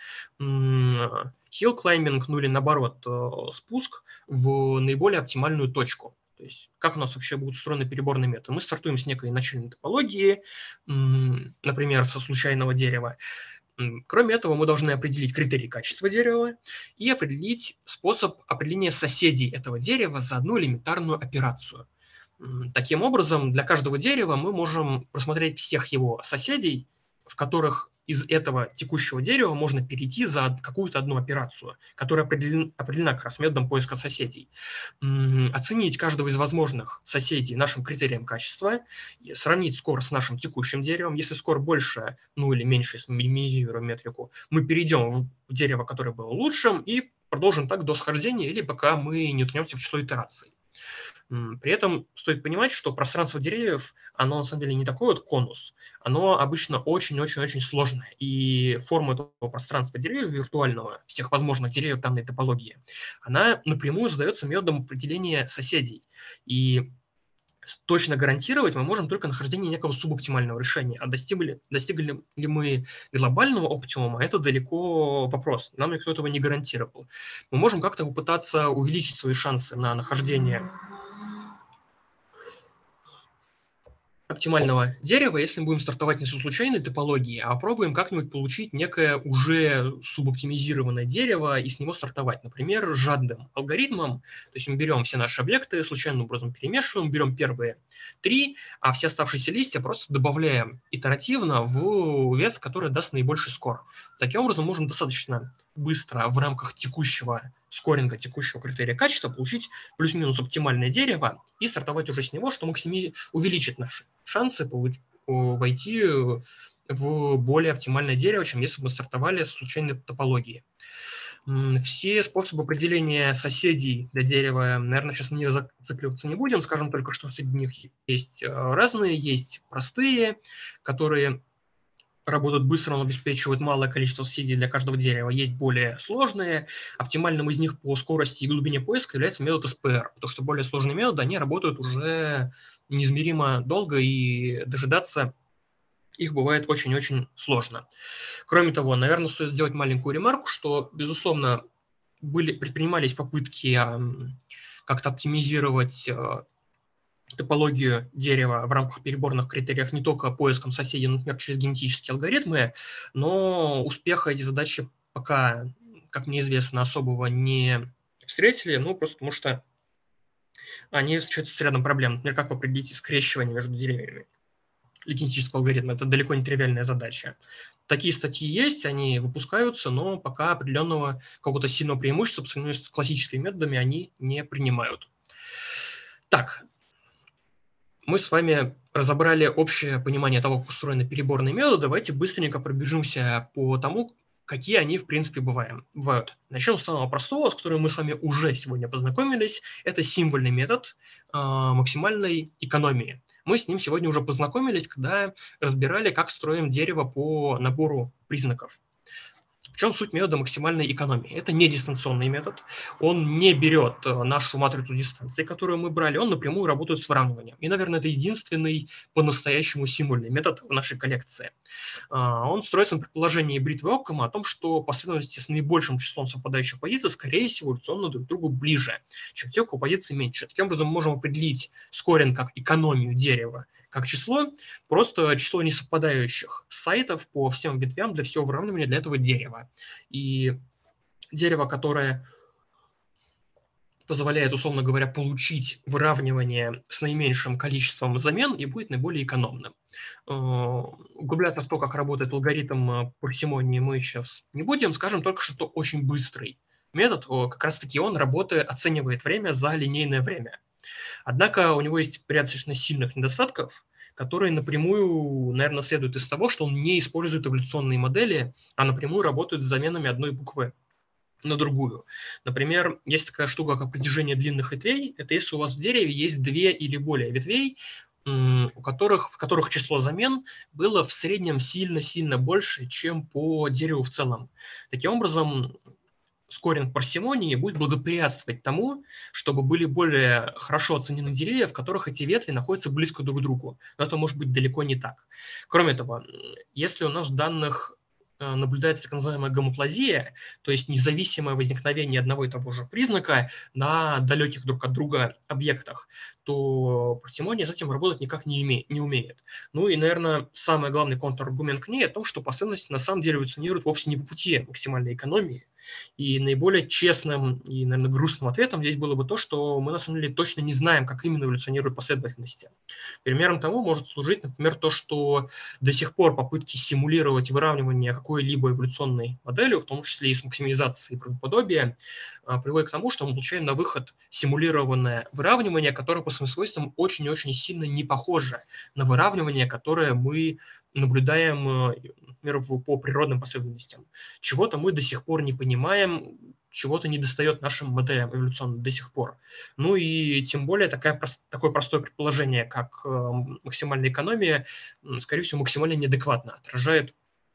hill climbing, ну или наоборот, спуск в наиболее оптимальную точку. То есть как у нас вообще будут устроены переборные методы? Мы стартуем с некой начальной топологии, например, со случайного дерева. Кроме этого, мы должны определить критерии качества дерева и определить способ определения соседей этого дерева за одну элементарную операцию. Таким образом, для каждого дерева мы можем просмотреть всех его соседей, в которых из этого текущего дерева можно перейти за какую-то одну операцию, которая определена, определена как раз методом поиска соседей. Оценить каждого из возможных соседей нашим критерием качества, сравнить скор с нашим текущим деревом. Если скор больше, ну или меньше, если мы минимизируем метрику, мы перейдем в дерево, которое было лучшим, и продолжим так до схождения, или пока мы не уткнемся в число итераций. При этом стоит понимать, что пространство деревьев, оно на самом деле не такой вот конус, оно обычно очень-очень-очень сложное. И форма этого пространства деревьев виртуального, всех возможных деревьев данной топологии, она напрямую задается методом определения соседей. И точно гарантировать мы можем только нахождение некого субоптимального решения. А достигли, достигли ли мы глобального оптимума, это далеко вопрос. Нам никто этого не гарантировал. Мы можем как-то попытаться увеличить свои шансы на нахождение оптимального дерева, если мы будем стартовать не со случайной топологии, а пробуем как-нибудь получить некое уже субоптимизированное дерево и с него стартовать. Например, жадным алгоритмом. То есть мы берем все наши объекты, случайным образом перемешиваем, берем первые три, а все оставшиеся листья просто добавляем итеративно в ветвь, которая даст наибольший скор. Таким образом, можем достаточно быстро в рамках текущего скоринга, текущего критерия качества получить плюс-минус оптимальное дерево и стартовать уже с него, что максимизирует, увеличит наши шансы войти в более оптимальное дерево, чем если бы мы стартовали с случайной топологии. Все способы определения соседей для дерева, наверное, сейчас не зацикливаться не будем, скажем только, что среди них есть разные, есть простые, которые работают быстро, но обеспечивают малое количество соседей для каждого дерева. Есть более сложные. Оптимальным из них по скорости и глубине поиска является метод эс пэ эр, потому что более сложные методы, они работают уже неизмеримо долго, и дожидаться их бывает очень-очень сложно. Кроме того, наверное, стоит сделать маленькую ремарку, что, безусловно, были, предпринимались попытки как-то оптимизировать топологию дерева в рамках переборных критериев не только поиском соседей, например, через генетические алгоритмы, но успеха эти задачи пока, как мне известно, особого не встретили, ну, просто потому что они встречаются с рядом проблем. Например, как вы определите скрещивание между деревьями для генетического алгоритма. Это далеко не тривиальная задача. Такие статьи есть, они выпускаются, но пока определенного какого-то сильного преимущества по сравнению с классическими методами они не принимают. Так, мы с вами разобрали общее понимание того, как устроены переборные методы. Давайте быстренько пробежимся по тому, какие они, в принципе, бывают. Начнем с самого простого, с которым мы с вами уже сегодня познакомились. Это символьный метод э, максимальной экономии. Мы с ним сегодня уже познакомились, когда разбирали, как строим дерево по набору признаков. В чем суть метода максимальной экономии? Это не дистанционный метод, он не берет нашу матрицу дистанции, которую мы брали, он напрямую работает с выравниванием. И, наверное, это единственный по-настоящему символьный метод в нашей коллекции. Он строится на предположении бритвы Оккама о том, что последовательности с наибольшим числом совпадающих позиций, скорее всего, эволюционно друг к другу ближе, чем те, у кого позиций меньше. Таким образом, мы можем определить скоринг как экономию дерева, как число, просто число несовпадающих сайтов по всем ветвям для всего выравнивания для этого дерева. И дерево, которое позволяет, условно говоря, получить выравнивание с наименьшим количеством замен и будет наиболее экономным. Углубляться в то, как работает алгоритм парсимонии, мы сейчас не будем. Скажем только, что это очень быстрый метод. Как раз-таки он работает, оценивает время за линейное время. Однако у него есть ряд достаточно сильных недостатков, которые напрямую, наверное, следуют из того, что он не использует эволюционные модели, а напрямую работает с заменами одной буквы на другую. Например, есть такая штука, как притяжение длинных ветвей. Это если у вас в дереве есть две или более ветвей, у которых, в которых число замен было в среднем сильно-сильно больше, чем по дереву в целом. Таким образом, скоринг парсимонии будет благоприятствовать тому, чтобы были более хорошо оценены деревья, в которых эти ветви находятся близко друг к другу. Но это может быть далеко не так. Кроме того, если у нас в данных наблюдается так называемая гомоплазия, то есть независимое возникновение одного и того же признака на далеких друг от друга объектах, то парсимония с этим работать никак не, име, не умеет. Ну и, наверное, самый главный контраргумент к ней о том, что последовательность на самом деле эволюционирует вовсе не по пути максимальной экономии. И наиболее честным и, наверное, грустным ответом здесь было бы то, что мы на самом деле точно не знаем, как именно эволюционируют последовательности. Примером тому может служить, например, то, что до сих пор попытки симулировать выравнивание какой-либо эволюционной моделью, в том числе и с максимизацией правдоподобия, приводит к тому, что мы получаем на выход симулированное выравнивание, которое по своим свойствам очень-очень сильно не похоже на выравнивание, которое мы наблюдаем, например, по природным последовательностям. Чего-то мы до сих пор не понимаем, чего-то не достает нашим моделям эволюционным до сих пор. Ну и тем более такая, такое простое предположение, как максимальная экономия, скорее всего, максимально неадекватно отражает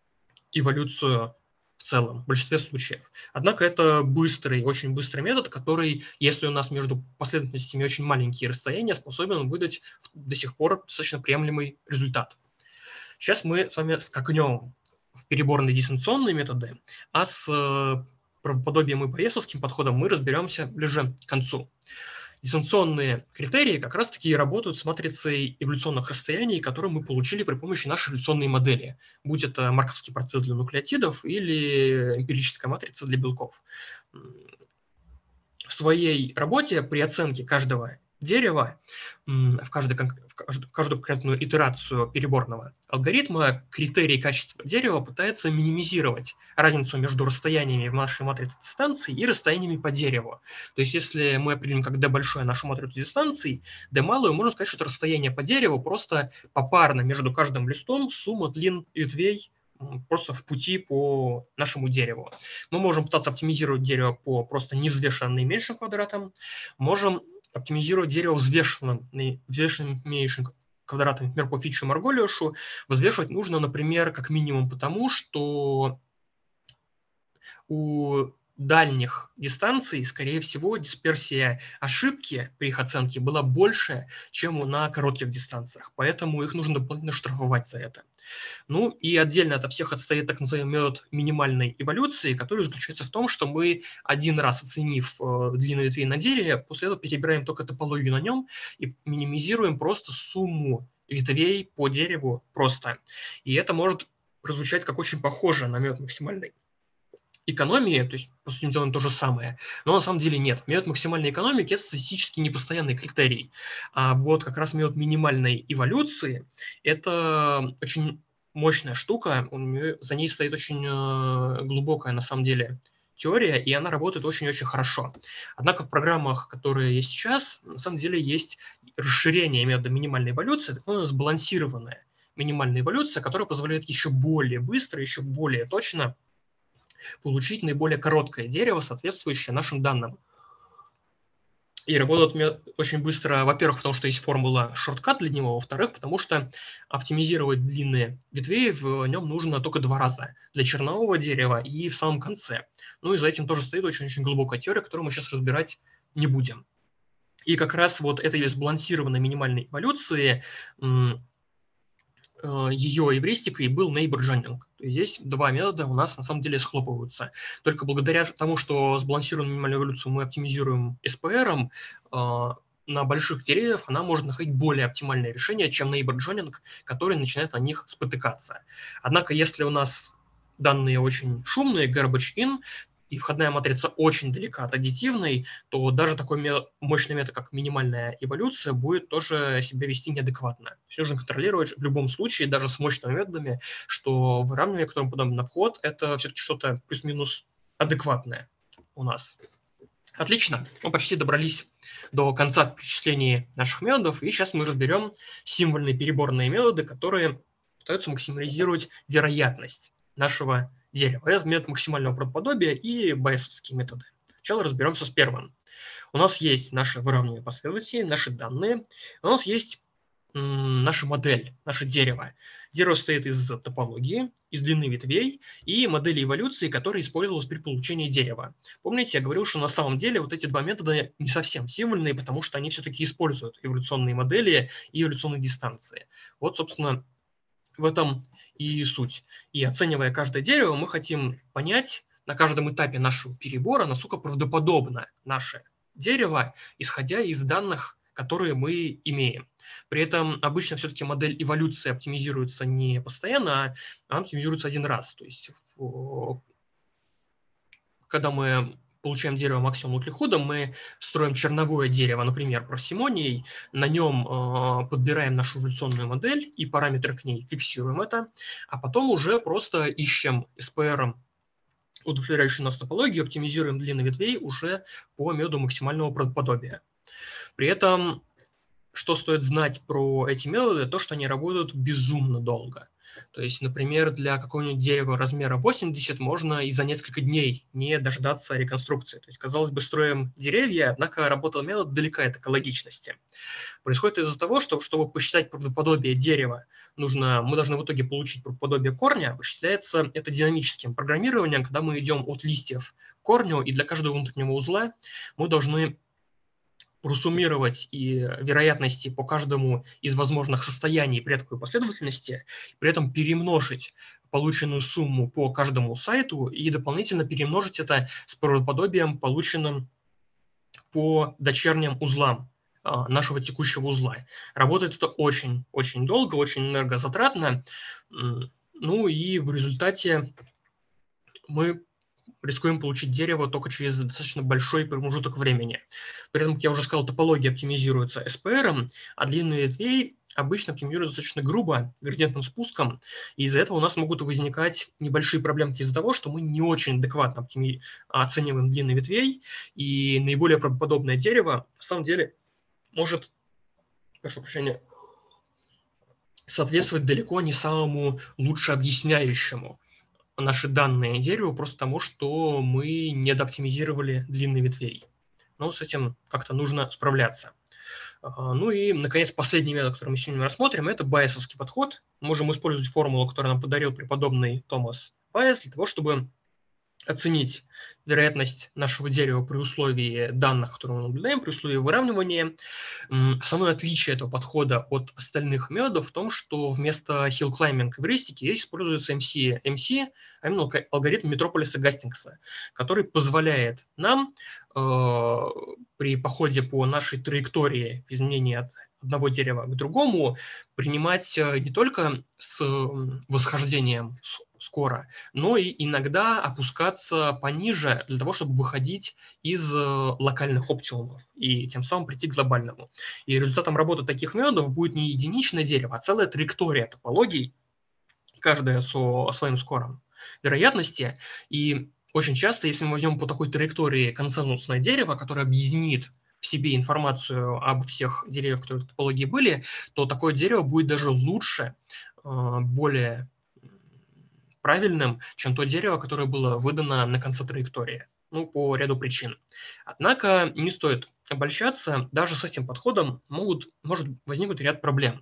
эволюцию в целом, в большинстве случаев. Однако это быстрый, очень быстрый метод, который, если у нас между последовательностями очень маленькие расстояния, способен выдать до сих пор достаточно приемлемый результат. Сейчас мы с вами скакнем в переборные дистанционные методы, а с правдоподобием и байесовским подходом мы разберемся ближе к концу. Дистанционные критерии как раз-таки работают с матрицей эволюционных расстояний, которые мы получили при помощи нашей эволюционной модели, будь это марковский процесс для нуклеотидов или эмпирическая матрица для белков. В своей работе при оценке каждого дерева, в, каждой, в каждую конкретную итерацию переборного алгоритма, критерий качества дерева пытается минимизировать разницу между расстояниями в нашей матрице дистанций и расстояниями по дереву. То есть если мы определим как d большое нашу матрицу дистанций, d малую, можно сказать, что это расстояние по дереву просто попарно между каждым листом сумма длин ветвей просто в пути по нашему дереву. Мы можем пытаться оптимизировать дерево по просто невзвешенным наименьшим квадратам, можем оптимизировать дерево взвешенным, взвешенным меньшим квадратом, например, по Фитчу и Марголиушу. Взвешивать нужно, например, как минимум потому, что у дальних дистанций, скорее всего, дисперсия ошибки при их оценке была больше, чем на коротких дистанциях. Поэтому их нужно дополнительно штрафовать за это. Ну и отдельно от всех отстоит так называемый метод минимальной эволюции, который заключается в том, что мы один раз оценив э, длину ветвей на дереве, после этого перебираем только топологию на нем и минимизируем просто сумму ветвей по дереву просто. И это может прозвучать как очень похоже на метод максимальной экономии, то есть, по сути, мы делаем то же самое, но на самом деле нет. Метод максимальной экономики – это статистически непостоянный критерий. А вот как раз метод минимальной эволюции – это очень мощная штука, у нее, за ней стоит очень глубокая, на самом деле, теория, и она работает очень-очень хорошо. Однако в программах, которые есть сейчас, на самом деле есть расширение метода минимальной эволюции, так называемая сбалансированная минимальная эволюция, которая позволяет еще более быстро, еще более точно получить наиболее короткое дерево, соответствующее нашим данным. И работает очень быстро, во-первых, потому что есть формула шорткат для него, во-вторых, потому что оптимизировать длины ветвей в нем нужно только два раза. Для чернового дерева и в самом конце. Ну и за этим тоже стоит очень-очень глубокая теория, которую мы сейчас разбирать не будем. И как раз вот этой сбалансированной минимальной эволюции ее эвристикой был neighbor joining. Здесь два метода у нас на самом деле схлопываются. Только благодаря тому, что сбалансированную минимальную эволюцию мы оптимизируем эс пи эр, на больших деревьях она может находить более оптимальное решение, чем neighbor joining, который начинает на них спотыкаться. Однако, если у нас данные очень шумные, garbage in, и входная матрица очень далека от аддитивной, то даже такой мощный метод, как минимальная эволюция, будет тоже себя вести неадекватно. То есть нужно контролировать в любом случае, даже с мощными методами, что выравнивание, которому подобно на вход, это все-таки что-то плюс-минус адекватное у нас. Отлично, мы почти добрались до конца перечисления наших методов, и сейчас мы разберем символьные переборные методы, которые пытаются максимализировать вероятность нашего дерева. Это метод максимального правдоподобия и байесовские методы. Сначала разберемся с первым. У нас есть наши выравниваемые последовательности, наши данные, у нас есть наша модель, наше дерево. Дерево состоит из топологии, из длины ветвей и модели эволюции, которая использовалась при получении дерева. Помните, я говорил, что на самом деле вот эти два метода не совсем символьные, потому что они все-таки используют эволюционные модели и эволюционные дистанции. Вот, собственно, в этом и суть. И оценивая каждое дерево, мы хотим понять на каждом этапе нашего перебора, насколько правдоподобно наше дерево, исходя из данных, которые мы имеем. При этом обычно все-таки модель эволюции оптимизируется не постоянно, а оптимизируется один раз. То есть, когда мы получаем дерево максимум углерода, мы строим черновое дерево, например, парсимонией, на нем э, подбираем нашу эволюционную модель и параметры к ней, фиксируем это, а потом уже просто ищем эс пэ эр, удовлетворяющую нас топологию, оптимизируем длины ветвей уже по методу максимального правдоподобия. При этом, что стоит знать про эти методы, то, что они работают безумно долго. То есть, например, для какого-нибудь дерева размера восемьдесят можно и за несколько дней не дождаться реконструкции. То есть, казалось бы, строим деревья, однако работа метода далека от экологичности. Происходит из-за того, что, чтобы посчитать правдоподобие дерева, нужно, мы должны в итоге получить правдоподобие корня. Вычисляется это динамическим программированием, когда мы идем от листьев к корню, и для каждого внутреннего узла мы должны просуммировать и вероятности по каждому из возможных состояний предковой последовательности, при этом перемножить полученную сумму по каждому сайту и дополнительно перемножить это с правдоподобием, полученным по дочерним узлам а, нашего текущего узла. Работает это очень-очень долго, очень энергозатратно. Ну и в результате мы рискуем получить дерево только через достаточно большой промежуток времени. При этом, как я уже сказал, топология оптимизируется эс пэ эр, а длины ветвей обычно оптимизируются достаточно грубо, градиентным спуском, и из-за этого у нас могут возникать небольшие проблемки из-за того, что мы не очень адекватно оптими... оцениваем длины ветвей, и наиболее правдоподобное дерево на самом деле может, прошу прощения, соответствовать далеко не самому лучше объясняющему наши данные дереву, просто потому, что мы недооптимизировали длины ветвей. Но с этим как-то нужно справляться. Ну и, наконец, последний метод, который мы сегодня рассмотрим, это байесовский подход. Мы можем использовать формулу, которую нам подарил преподобный Томас Байес, для того, чтобы оценить вероятность нашего дерева при условии данных, которые мы наблюдаем, при условии выравнивания. Основное отличие этого подхода от остальных методов в том, что вместо hill climbing эвристики здесь используется эм си, эм си, а именно алгоритм Метрополиса-Гастингса, который позволяет нам э, при походе по нашей траектории изменения от одного дерева к другому принимать не только с восхождением скоро, но и иногда опускаться пониже для того, чтобы выходить из локальных оптимумов и тем самым прийти к глобальному. И результатом работы таких методов будет не единичное дерево, а целая траектория топологий, каждая со своим скором вероятности. И очень часто, если мы возьмем по такой траектории консенсусное дерево, которое объединит в себе информацию об всех деревьях, которые в топологии были, то такое дерево будет даже лучше, более правильным, чем то дерево, которое было выдано на конце траектории. Ну, по ряду причин. Однако не стоит обольщаться, даже с этим подходом могут, может возникнуть ряд проблем.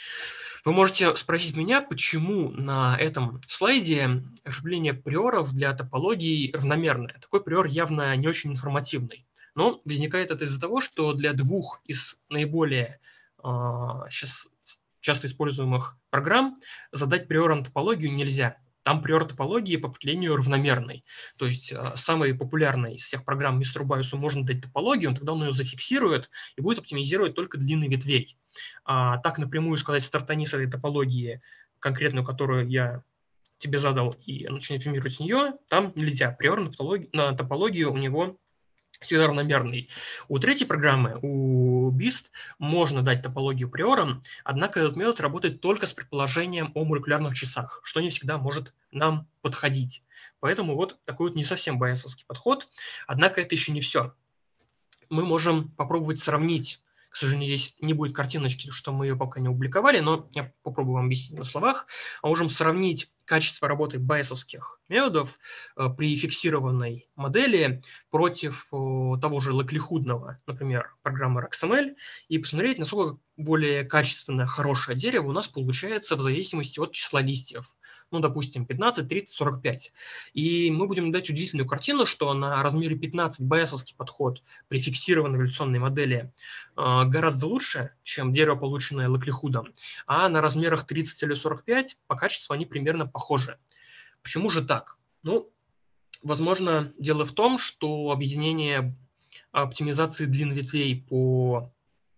Вы можете спросить меня, почему на этом слайде распределение приоров для топологий равномерное. Такой приор явно не очень информативный. Но возникает это из-за того, что для двух из наиболее э, сейчас часто используемых программ задать приором топологию нельзя. Там приор топологии по определению равномерный. То есть э, самый популярный из всех программ мистеру Байесу можно дать топологию, он тогда он ее зафиксирует и будет оптимизировать только длины ветвей. А так напрямую сказать, стартани с этой топологии, конкретную, которую я тебе задал и начинает фермировать с нее, там нельзя. Приор на топологию, на топологию у него всегда равномерный. У третьей программы, у бист, можно дать топологию приором, однако этот метод работает только с предположением о молекулярных часах, что не всегда может нам подходить. Поэтому вот такой вот не совсем байесовский подход, однако это еще не все. Мы можем попробовать сравнить. К сожалению, здесь не будет картиночки, что мы ее пока не опубликовали, но я попробую вам объяснить на словах. А можем сравнить качество работы байесовских методов э, при фиксированной модели против э, того же лаклихудного, например, программы эр икс эм эль, и посмотреть, насколько более качественное, хорошее дерево у нас получается в зависимости от числа листьев. Ну, допустим, пятнадцать, тридцать, сорок пять. И мы будем дать удивительную картину, что на размере пятнадцать байесовский подход при фиксированной эволюционной модели э, гораздо лучше, чем дерево, полученное лаклихудом, а на размерах тридцать или сорок пять по качеству они примерно похожи. Почему же так? Ну, возможно, дело в том, что объединение оптимизации длин ветвей по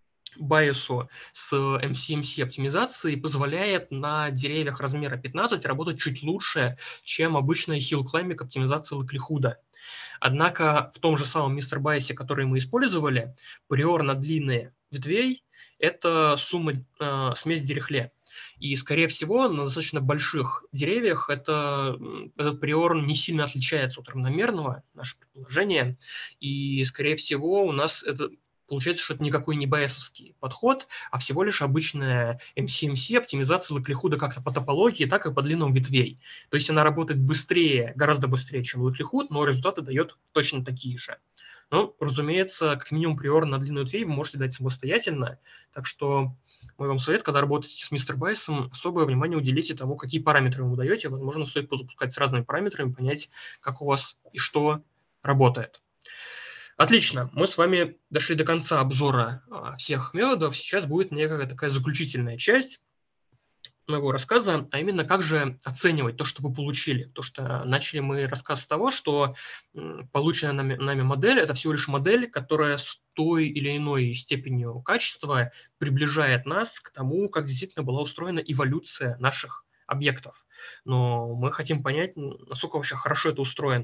байесу с эм си эм си оптимизацией позволяет на деревьях размера пятнадцать работать чуть лучше, чем обычная hill climbing оптимизация лаклихуда. Однако в том же самом мистер Байесе, который мы использовали, приор на длины ветвей – это сумма, э, смесь дирихле. И, скорее всего, на достаточно больших деревьях это, этот приор не сильно отличается от равномерного, наше предположение. И, скорее всего, у нас это получается, что это никакой не байесовский подход, а всего лишь обычная эм си эм си оптимизация лаклихуда как-то по топологии, так и по длинам ветвей. То есть она работает быстрее, гораздо быстрее, чем лаклихуд, но результаты дает точно такие же. Но, разумеется, как минимум приор на длину ветвей вы можете дать самостоятельно. Так что мой вам совет, когда работаете с мистер Байесом, особое внимание уделите тому, какие параметры вы даете. Возможно, стоит позапускать с разными параметрами, понять, как у вас и что работает. Отлично, мы с вами дошли до конца обзора а, всех методов. Сейчас будет некая такая заключительная часть моего рассказа, а именно как же оценивать то, что вы получили. То, что начали мы рассказ с того, что м, полученная нами, нами модель – это всего лишь модель, которая с той или иной степенью качества приближает нас к тому, как действительно была устроена эволюция наших объектов. Но мы хотим понять, насколько вообще хорошо это устроено.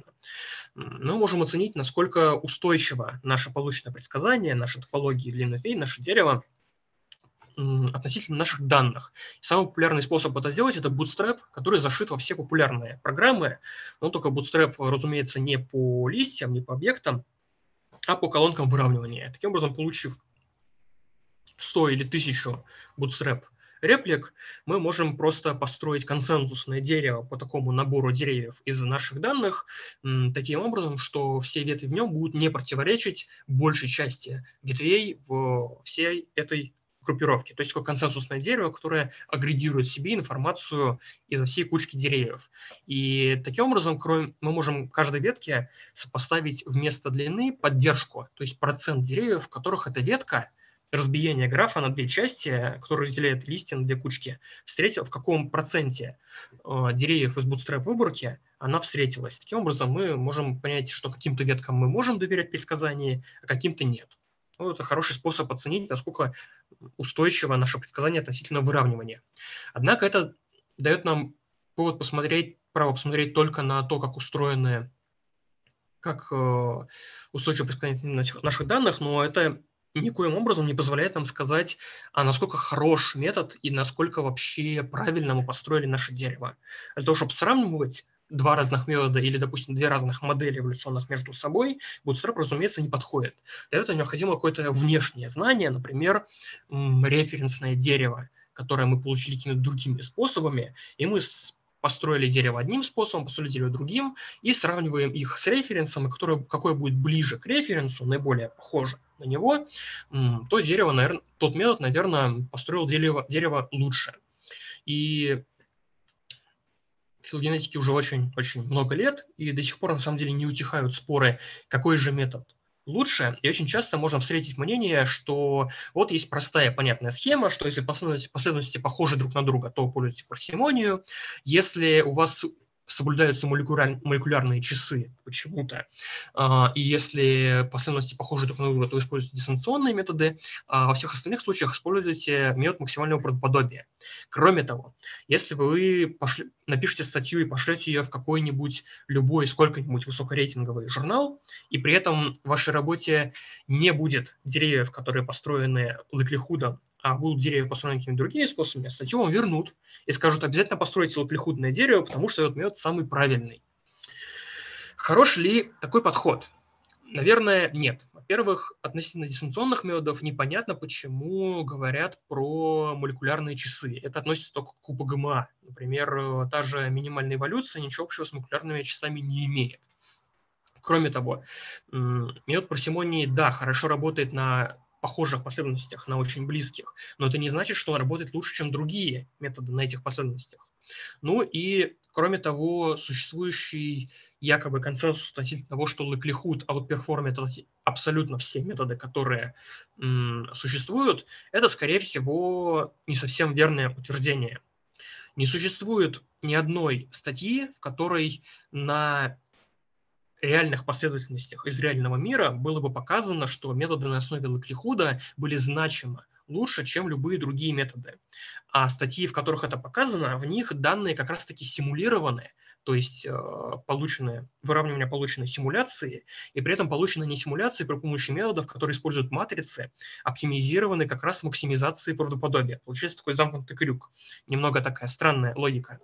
Мы можем оценить, насколько устойчиво наше полученное предсказание, наша топология длин ветвей, наше дерево относительно наших данных. Самый популярный способ это сделать – это Bootstrap, который зашит во все популярные программы. Но только Bootstrap, разумеется, не по листьям, не по объектам, а по колонкам выравнивания. Таким образом, получив сто или тысячу Bootstrap реплик, мы можем просто построить консенсусное дерево по такому набору деревьев из наших данных, таким образом, что все ветви в нем будут не противоречить большей части ветвей в всей этой группировке. То есть такое консенсусное дерево, которое агрегирует в себе информацию из всей кучки деревьев. И таким образом, кроме, мы можем каждой ветке сопоставить вместо длины поддержку, то есть процент деревьев, в которых эта ветка, разбиение графа на две части, который разделяет листья на две кучки, встретил, в каком проценте э, деревьев из Bootstrap выборки она встретилась. Таким образом, мы можем понять, что каким-то веткам мы можем доверять предсказания, а каким-то нет. Ну, это хороший способ оценить, насколько устойчиво наше предсказание относительно выравнивания. Однако это дает нам повод посмотреть, право посмотреть только на то, как устроены, как э, устойчиво предсказание наших данных, но это никоим образом не позволяет нам сказать, а насколько хорош метод и насколько вообще правильно мы построили наше дерево. Для того, чтобы сравнивать два разных метода или, допустим, две разных модели эволюционных между собой, Bootstrap, разумеется, не подходит. Для этого необходимо какое-то внешнее знание, например, референсное дерево, которое мы получили какими-то другими способами, и мы построили дерево одним способом, построили дерево другим, и сравниваем их с референсом, который, какое будет ближе к референсу, наиболее похоже на него, то дерево, наверное, тот метод, наверное, построил дерево, дерево лучше. И филогенетике уже очень-очень много лет, и до сих пор, на самом деле, не утихают споры, какой же метод лучше. И очень часто можно встретить мнение, что вот есть простая понятная схема, что если последовательности, последовательности похожи друг на друга, то пользуйтесь парсимонию. Если у вас соблюдаются молекуляр, молекулярные часы почему-то, а, и если последовательности похожи друг на друга, то используйте дистанционные методы, а во всех остальных случаях используйте метод максимального правдоподобия. Кроме того, если вы пошли, напишите статью и пошлете ее в какой-нибудь любой сколько-нибудь высокорейтинговый журнал, и при этом в вашей работе не будет деревьев, которые построены лайклихудом, а будут деревья построены какими-то другими способами, статью вам вернут и скажут, обязательно постройте лайклихудное дерево, потому что этот метод самый правильный. Хорош ли такой подход? Наверное, нет. Во-первых, относительно дистанционных методов непонятно, почему говорят про молекулярные часы. Это относится только к УПГМА. Например, та же минимальная эволюция ничего общего с молекулярными часами не имеет. Кроме того, метод парсимонии, да, хорошо работает на похожих последовательностях, на очень близких, но это не значит, что он работает лучше, чем другие методы на этих последовательностях. Ну и, кроме того, существующий якобы консенсус относительно того, что лайклихуд аутперформит абсолютно все методы, которые м, существуют, это, скорее всего, не совсем верное утверждение. Не существует ни одной статьи, в которой на реальных последовательностях из реального мира было бы показано, что методы на основе лайклихуда были значимо лучше, чем любые другие методы. А статьи, в которых это показано, в них данные как раз-таки симулированные, то есть э, полученные, выравнивание полученной симуляции, и при этом полученные не симуляции при помощи методов, которые используют матрицы, оптимизированы как раз максимизацией правдоподобия. Получается такой замкнутый крюк. Немного такая странная логика.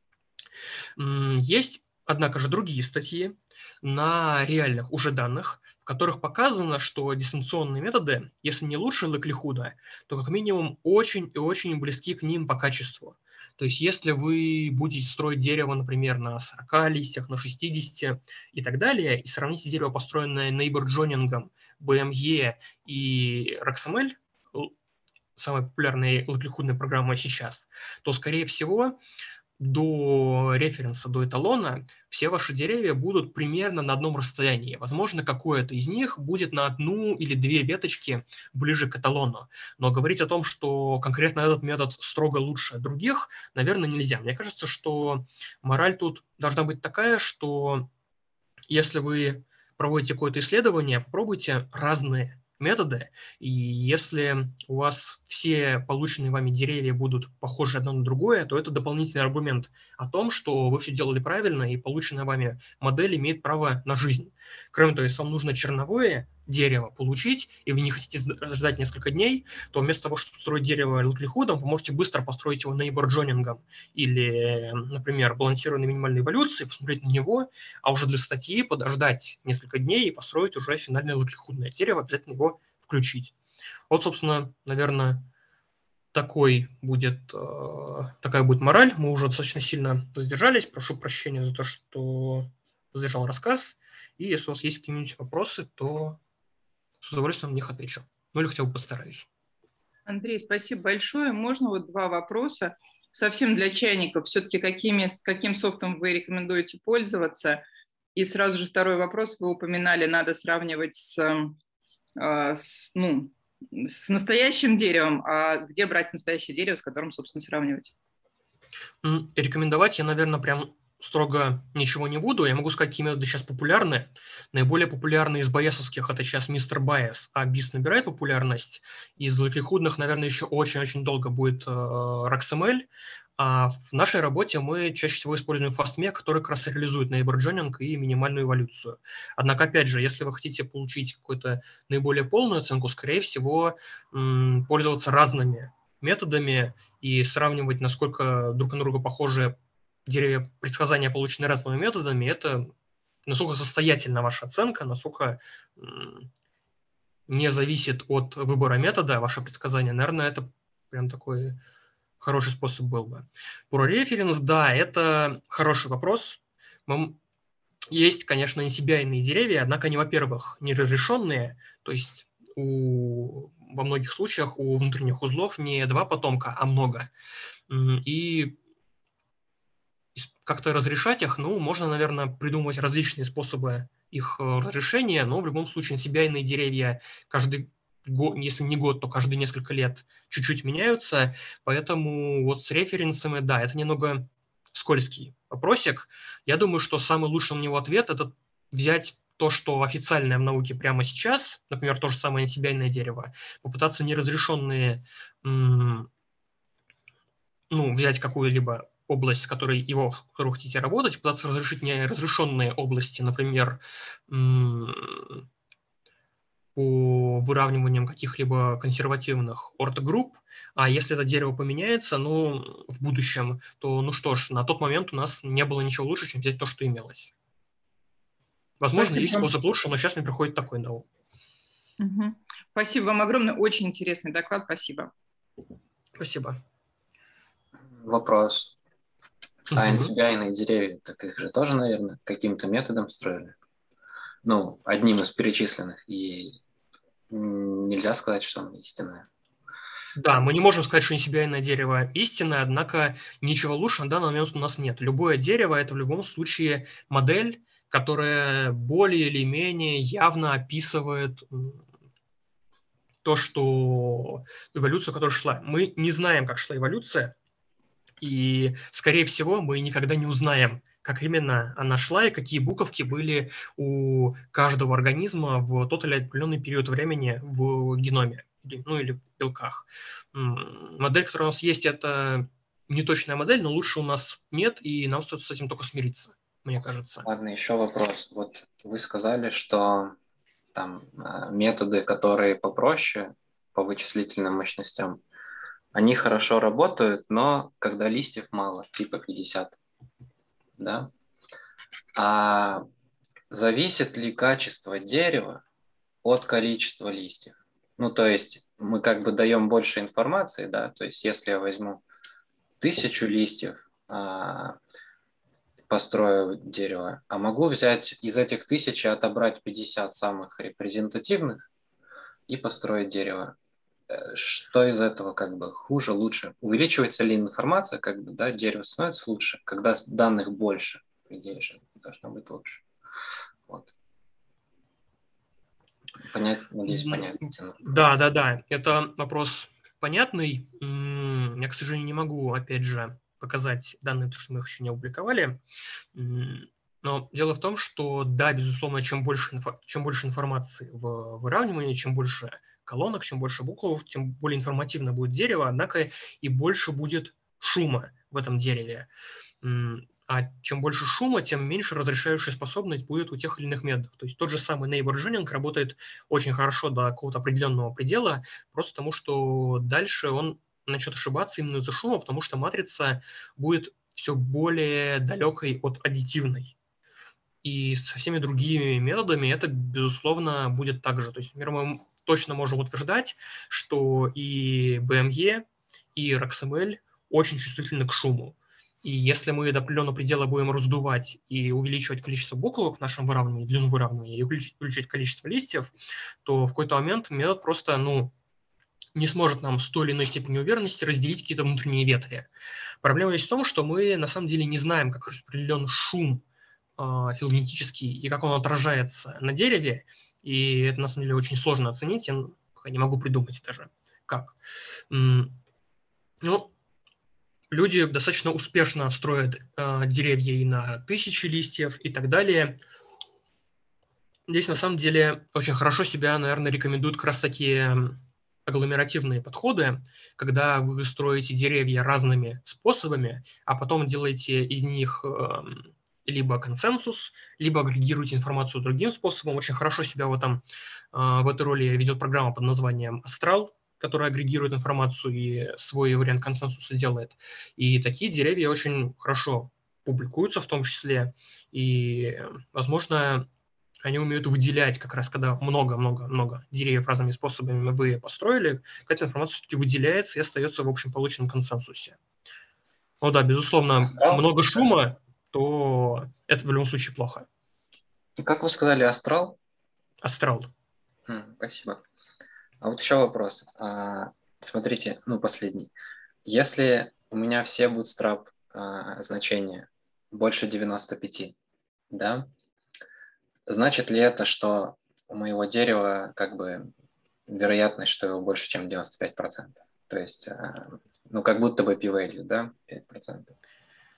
Есть, однако же, другие статьи на реальных уже данных, в которых показано, что дистанционные методы, если не лучше лайклихуда, то как минимум очень и очень близки к ним по качеству. То есть если вы будете строить дерево, например, на сорока листьях, на шестидесяти и так далее, и сравните дерево, построенное нейбор-джонингом, би эм и и RxML, самая популярная лайклихудная программа сейчас, то, скорее всего, до референса, до эталона, все ваши деревья будут примерно на одном расстоянии. Возможно, какое-то из них будет на одну или две веточки ближе к эталону. Но говорить о том, что конкретно этот метод строго лучше других, наверное, нельзя. Мне кажется, что мораль тут должна быть такая, что если вы проводите какое-то исследование, попробуйте разные методы, и если у вас все полученные вами деревья будут похожи одно на другое, то это дополнительный аргумент о том, что вы все делали правильно, и полученная вами модель имеет право на жизнь. Кроме того, если вам нужно черновое дерево получить, и вы не хотите ждать несколько дней, то вместо того, чтобы строить дерево лайклихудом, вы можете быстро построить его нейбор-джонингом или, например, балансированной минимальной эволюцией, посмотреть на него, а уже для статьи подождать несколько дней и построить уже финальное лайклихудное дерево, обязательно его включить. Вот, собственно, наверное, такой будет, э, такая будет мораль. Мы уже достаточно сильно задержались. Прошу прощения за то, что задержал рассказ. И если у вас есть какие-нибудь вопросы, то с удовольствием на них отвечу. Ну или хотя бы постараюсь. Андрей, спасибо большое. Можно вот два вопроса? Совсем для чайников. Все-таки какими, каким софтом вы рекомендуете пользоваться? И сразу же второй вопрос. Вы упоминали, надо сравнивать с, с, ну, с настоящим деревом. А где брать настоящее дерево, с которым, собственно, сравнивать? Рекомендовать я, наверное, прям строго ничего не буду. Я могу сказать, какие методы сейчас популярны. Наиболее популярный из байесовских – это сейчас мистер Байес, а бист набирает популярность. Из лайклихудных, наверное, еще очень-очень долго будет э, RxML. А в нашей работе мы чаще всего используем FastMe, который как раз реализует нейбор-джонинг и минимальную эволюцию. Однако, опять же, если вы хотите получить какую-то наиболее полную оценку, скорее всего, м, пользоваться разными методами и сравнивать, насколько друг на друга похожи деревья предсказания, полученные разными методами, это насколько состоятельна ваша оценка, насколько м, не зависит от выбора метода ваше предсказание. Наверное, это прям такой хороший способ был бы. Про референс, да, это хороший вопрос. Есть, конечно, несебяйные деревья, однако они, во-первых, не разрешенные, то есть у, во многих случаях у внутренних узлов не два потомка, а много. И как-то разрешать их, ну, можно, наверное, придумывать различные способы их разрешения, но в любом случае несебяйные деревья каждый год, если не год, то каждые несколько лет чуть-чуть меняются, поэтому вот с референсами, да, это немного скользкий вопросик. Я думаю, что самый лучший на него ответ – это взять то, что официальное в науке прямо сейчас, например, то же самое несебиайное дерево, попытаться неразрешенные, ну, взять какую-либо область, в которой его, в которой вы хотите работать, пытаться разрешить неразрешенные области, например, по выравниваниям каких-либо консервативных ортогрупп, а если это дерево поменяется, ну, в будущем, то, ну что ж, на тот момент у нас не было ничего лучше, чем взять то, что имелось. Возможно, Спасибо. есть способ лучше, но сейчас мне приходит такой на ум. Угу. Спасибо вам огромное, очень интересный доклад, спасибо. Спасибо. Вопрос. Угу. А энсибиайные деревья, так их же тоже, наверное, каким-то методом строили? Ну, одним из перечисленных, и нельзя сказать, что оно истинное. Да, мы не можем сказать, что несебиайное дерево истинное, однако ничего лучше на данный момент у нас нет. Любое дерево – это в любом случае модель, которая более или менее явно описывает то, что эволюция, которая шла. Мы не знаем, как шла эволюция, и, скорее всего, мы никогда не узнаем, как именно она шла и какие буковки были у каждого организма в тот или определенный период времени в геноме, ну или в белках. Модель, которая у нас есть, это неточная модель, но лучше у нас нет, и нам стоит с этим только смириться, мне кажется. Ладно, еще вопрос. Вот вы сказали, что там методы, которые попроще по вычислительным мощностям, они хорошо работают, но когда листьев мало, типа пятьдесят, да? А зависит ли качество дерева от количества листьев? Ну, то есть мы как бы даем больше информации, да, то есть если я возьму тысячу листьев, а, построю дерево, а могу взять из этих тысячи, отобрать пятьдесят самых репрезентативных и построить дерево. Что из этого как бы хуже, лучше? Увеличивается ли информация, как бы, да, дерево становится лучше, когда данных больше, по идее же, должно быть лучше. Вот. Понять, надеюсь, понятно. Да, да, да. Это вопрос понятный. Я, к сожалению, не могу, опять же, показать данные, потому что мы их еще не опубликовали. Но дело в том, что, да, безусловно, чем больше, чем больше информации в выравнивании, чем больше колонок, чем больше букв, тем более информативно будет дерево, однако и больше будет шума в этом дереве. А чем больше шума, тем меньше разрешающая способность будет у тех или иных методов. То есть тот же самый neighbor joining работает очень хорошо до какого-то определенного предела, просто потому что дальше он начнет ошибаться именно из-за шума, потому что матрица будет все более далекой от аддитивной. И со всеми другими методами это, безусловно, будет так же. То есть, например, мы точно можем утверждать, что и би эм и, и эр икс эм эль очень чувствительны к шуму. И если мы до определенного предела будем раздувать и увеличивать количество буквок в нашем выравнивании, длину выравнивания, и увеличить, увеличить количество листьев, то в какой-то момент метод просто, ну, не сможет нам с той или иной степенью уверенности разделить какие-то внутренние ветви. Проблема есть в том, что мы на самом деле не знаем, как распределен шум э, филогенетический и как он отражается на дереве, и это на самом деле очень сложно оценить, я пока не могу придумать даже как. Ну, люди достаточно успешно строят э, деревья и на тысячи листьев и так далее. Здесь на самом деле очень хорошо себя, наверное, рекомендуют как раз такие агломеративные подходы, когда вы строите деревья разными способами, а потом делаете из них э, либо консенсус, либо агрегируете информацию другим способом. Очень хорошо себя в, этом, э, в этой роли ведет программа под названием Астрал, которая агрегирует информацию и свой вариант консенсуса делает. И такие деревья очень хорошо публикуются в том числе, и, возможно, они умеют выделять, как раз когда много-много-много деревьев разными способами вы построили, какая-то информация все-таки выделяется и остается в общем полученном консенсусе. Ну да, безусловно, Астрал? много шума, то это в любом случае плохо. Как вы сказали, астрал? Астрал. М, спасибо. А вот еще вопрос. А, смотрите, ну последний. Если у меня все bootstrap а, значения больше девяноста пяти, да, значит ли это, что у моего дерева как бы вероятность, что его больше, чем девяносто пять процентов? То есть, а, ну как будто бы p-value, да, пять процентов.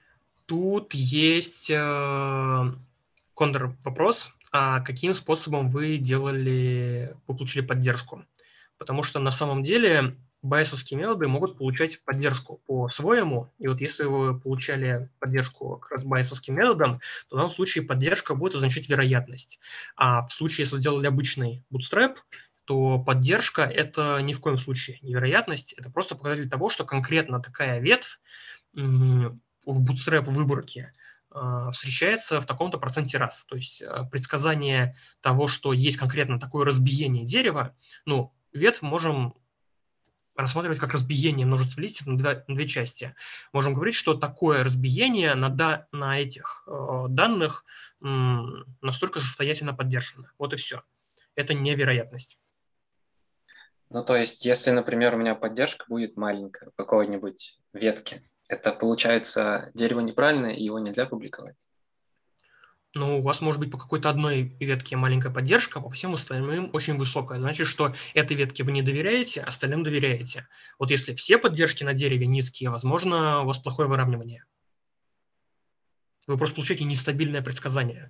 Тут есть э, контрвопрос, а каким способом вы делали, вы получили поддержку? Потому что на самом деле байесовские методы могут получать поддержку по-своему, и вот если вы получали поддержку как раз байесовским методом, то в данном случае поддержка будет означать вероятность. А в случае, если делали обычный bootstrap, то поддержка – это ни в коем случае не вероятность, это просто показатель того, что конкретно такая ветвь м, в bootstrap выборке э, встречается в таком-то проценте раз. То есть э, предсказание того, что есть конкретно такое разбиение дерева, ну, ветвь можем рассматривать как разбиение множества листьев на, два, на две части. Можем говорить, что такое разбиение на, да, на этих э, данных м, настолько состоятельно поддержано. Вот и все. Это невероятность. Ну, то есть, если, например, у меня поддержка будет маленькая, какой-нибудь ветки, это получается дерево неправильное, и его нельзя публиковать? Ну, у вас может быть по какой-то одной ветке маленькая поддержка, а по всем остальным очень высокая. Значит, что этой ветке вы не доверяете, а остальным доверяете. Вот если все поддержки на дереве низкие, возможно, у вас плохое выравнивание. Вы просто получаете нестабильное предсказание.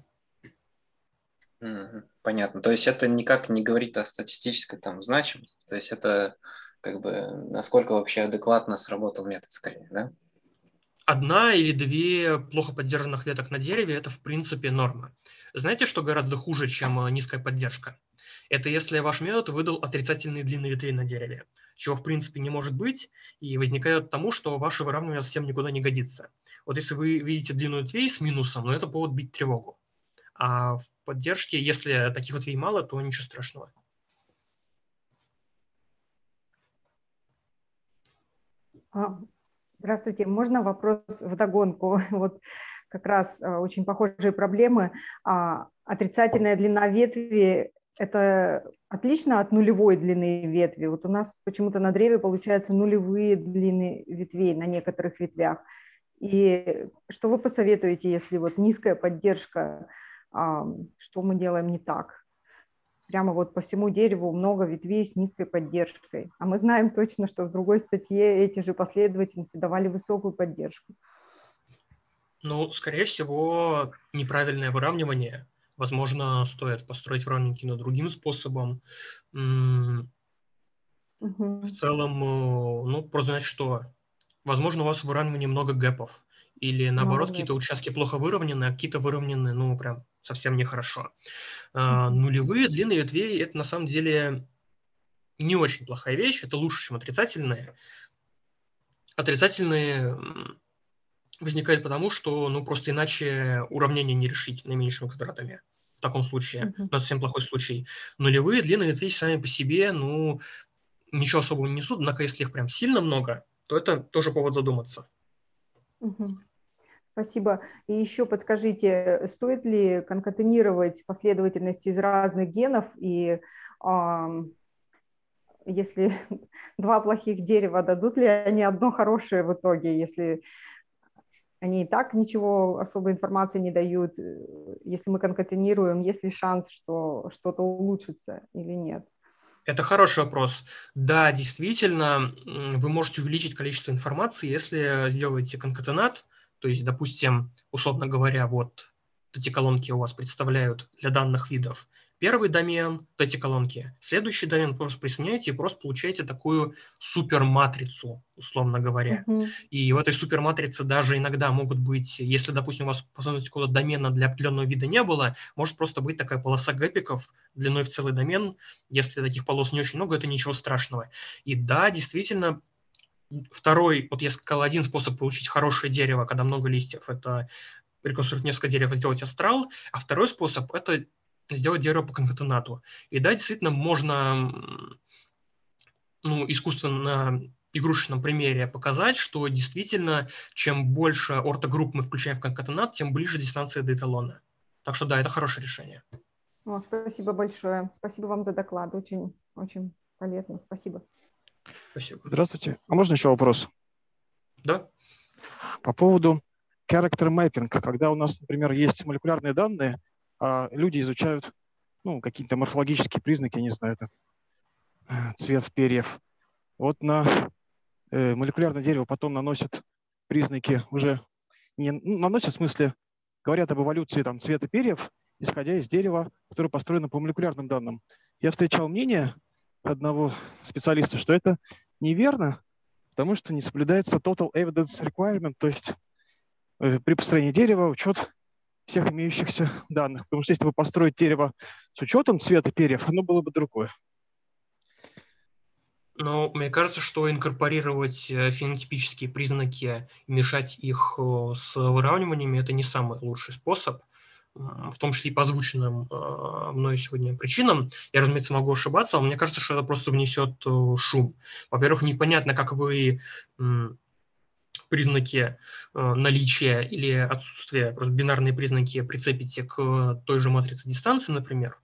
Понятно. То есть это никак не говорит о статистической там значимости. То есть это как бы насколько вообще адекватно сработал метод скорее, да? Одна или две плохо поддержанных веток на дереве – это, в принципе, норма. Знаете, что гораздо хуже, чем низкая поддержка? Это если ваш метод выдал отрицательные длины ветвей на дереве, чего, в принципе, не может быть, и возникает тому, что ваше выравнивание совсем никуда не годится. Вот если вы видите длину ветвей с минусом, ну, это повод бить тревогу. А в поддержке, если таких ветвей мало, то ничего страшного. Здравствуйте. Можно вопрос вдогонку? Вот как раз очень похожие проблемы. Отрицательная длина ветви – это отлично от нулевой длины ветви. Вот у нас почему-то на древе получаются нулевые длины ветвей на некоторых ветвях. И что вы посоветуете, если вот низкая поддержка, что мы делаем не так? Прямо вот по всему дереву много ветвей с низкой поддержкой. А мы знаем точно, что в другой статье эти же последовательности давали высокую поддержку. Ну, скорее всего, неправильное выравнивание. Возможно, стоит построить выравнивание но другим способом. Угу. В целом, ну, просто знать, что, возможно, у вас в выравнивании много гэпов. Или, наоборот, какие-то участки плохо выровнены, а какие-то выровнены, ну, прям совсем нехорошо. Uh-huh. Нулевые длины ветвей – это на самом деле не очень плохая вещь, это лучше, чем отрицательные. Отрицательные возникают потому, что ну, просто иначе уравнение не решить наименьшими квадратами в таком случае, uh-huh. но это совсем плохой случай. Нулевые длины ветвей сами по себе, ну, ничего особого не несут, однако если их прям сильно много, то это тоже повод задуматься. Uh-huh. Спасибо. И еще подскажите, стоит ли конкатенировать последовательности из разных генов, и э, если два плохих дерева, дадут ли они одно хорошее в итоге, если они и так ничего, особой информации не дают, если мы конкатенируем, есть ли шанс, что что-то улучшится или нет? Это хороший вопрос. Да, действительно, вы можете увеличить количество информации, если сделаете конкатенат. То есть, допустим, условно говоря, вот эти колонки у вас представляют для данных видов первый домен, вот эти колонки, следующий домен просто присоединяете и просто получаете такую суперматрицу, условно говоря. Uh-huh. И в этой суперматрице даже иногда могут быть, если, допустим, у вас последовательности какого-то домена для определенного вида не было, может просто быть такая полоса гэпиков длиной в целый домен. Если таких полос не очень много, это ничего страшного. И да, действительно, второй, вот я сказал, один способ получить хорошее дерево, когда много листьев, это реконструировать несколько деревьев и сделать астрал, а второй способ – это сделать дерево по конкатенату. И да, действительно, можно ну, искусственно на игрушечном примере показать, что действительно, чем больше ортогрупп мы включаем в конкатенат, тем ближе дистанция до эталона. Так что да, это хорошее решение. О, спасибо большое. Спасибо вам за доклад. Очень, очень полезно. Спасибо. Спасибо. Здравствуйте. А можно еще вопрос? Да. По поводу character mapping, когда у нас, например, есть молекулярные данные, а люди изучают ну, какие-то морфологические признаки, не знаю, там, цвет перьев. Вот на э, молекулярное дерево потом наносят признаки уже не наносят, в смысле, говорят об эволюции там, цвета перьев, исходя из дерева, которое построено по молекулярным данным. Я встречал мнение одного специалиста, что это неверно, потому что не соблюдается total evidence requirement, то есть э, при построении дерева учет всех имеющихся данных. Потому что если бы построить дерево с учетом цвета перьев, оно было бы другое. Но мне кажется, что инкорпорировать фенотипические признаки и мешать их с выравниваниями – это не самый лучший способ, в том числе и по озвученным мной сегодня причинам. Я, разумеется, могу ошибаться, но мне кажется, что это просто внесет шум. Во-первых, непонятно, как вы признаки наличия или отсутствия, просто бинарные признаки прицепите к той же матрице дистанции, например.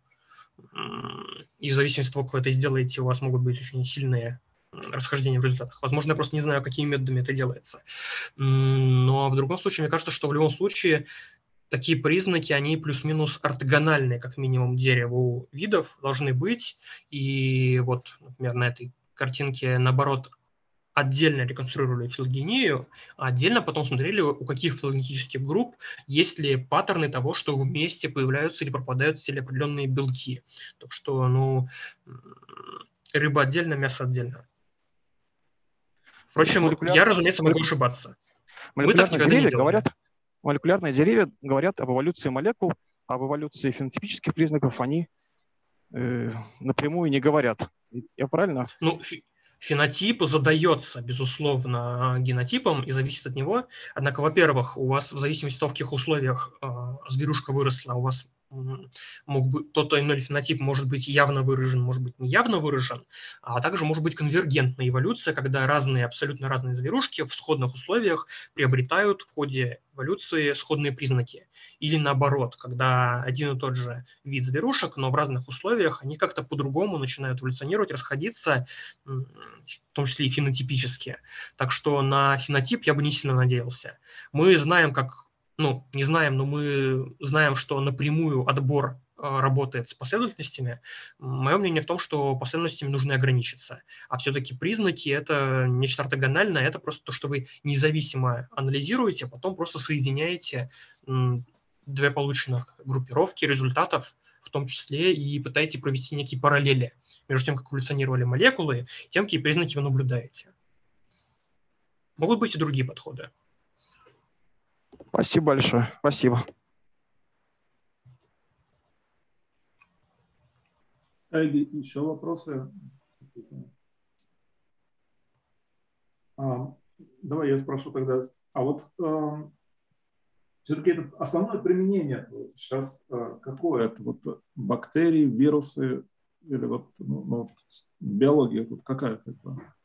И в зависимости от того, как вы это сделаете, у вас могут быть очень сильные расхождения в результатах. Возможно, я просто не знаю, какими методами это делается. Но в другом случае, мне кажется, что в любом случае такие признаки, они плюс-минус ортогональные, как минимум, дереву видов должны быть. И вот, например, на этой картинке, наоборот, отдельно реконструировали филогению, а отдельно потом смотрели, у каких филогенетических групп есть ли паттерны того, что вместе появляются или пропадают или определенные белки. Так что, ну, рыба отдельно, мясо отдельно. Впрочем, молекуляр... я, разумеется, могу ошибаться. Молекулярные деревья говорят, молекулярные деревья говорят об эволюции молекул, об эволюции фенотипических признаков они э, напрямую не говорят. Я правильно? Ну, фенотип задается, безусловно, генотипом и зависит от него. Однако, во-первых, у вас в зависимости от того, в каких условиях э, зверюшка выросла, у вас мог быть, тот или иной фенотип может быть явно выражен, может быть неявно выражен, а также может быть конвергентная эволюция, когда разные, абсолютно разные зверушки в сходных условиях приобретают в ходе эволюции сходные признаки. Или наоборот, когда один и тот же вид зверушек, но в разных условиях они как-то по-другому начинают эволюционировать, расходиться, в том числе и фенотипически. Так что на фенотип я бы не сильно надеялся. Мы знаем, как Ну, не знаем, но мы знаем, что напрямую отбор работает с последовательностями. Мое мнение в том, что последовательностями нужно ограничиться. А все-таки признаки – это нечто ортогональное, это просто то, что вы независимо анализируете, а потом просто соединяете две полученных группировки результатов, в том числе и пытаетесь провести некие параллели между тем, как эволюционировали молекулы, и тем, какие признаки вы наблюдаете. Могут быть и другие подходы. Спасибо большое. Спасибо. Коллеги, еще вопросы? А, давай я спрошу тогда. А вот э, все-таки это основное применение сейчас э, какое? Это вот бактерии, вирусы или вот ну, ну, биология? Вот какая-то?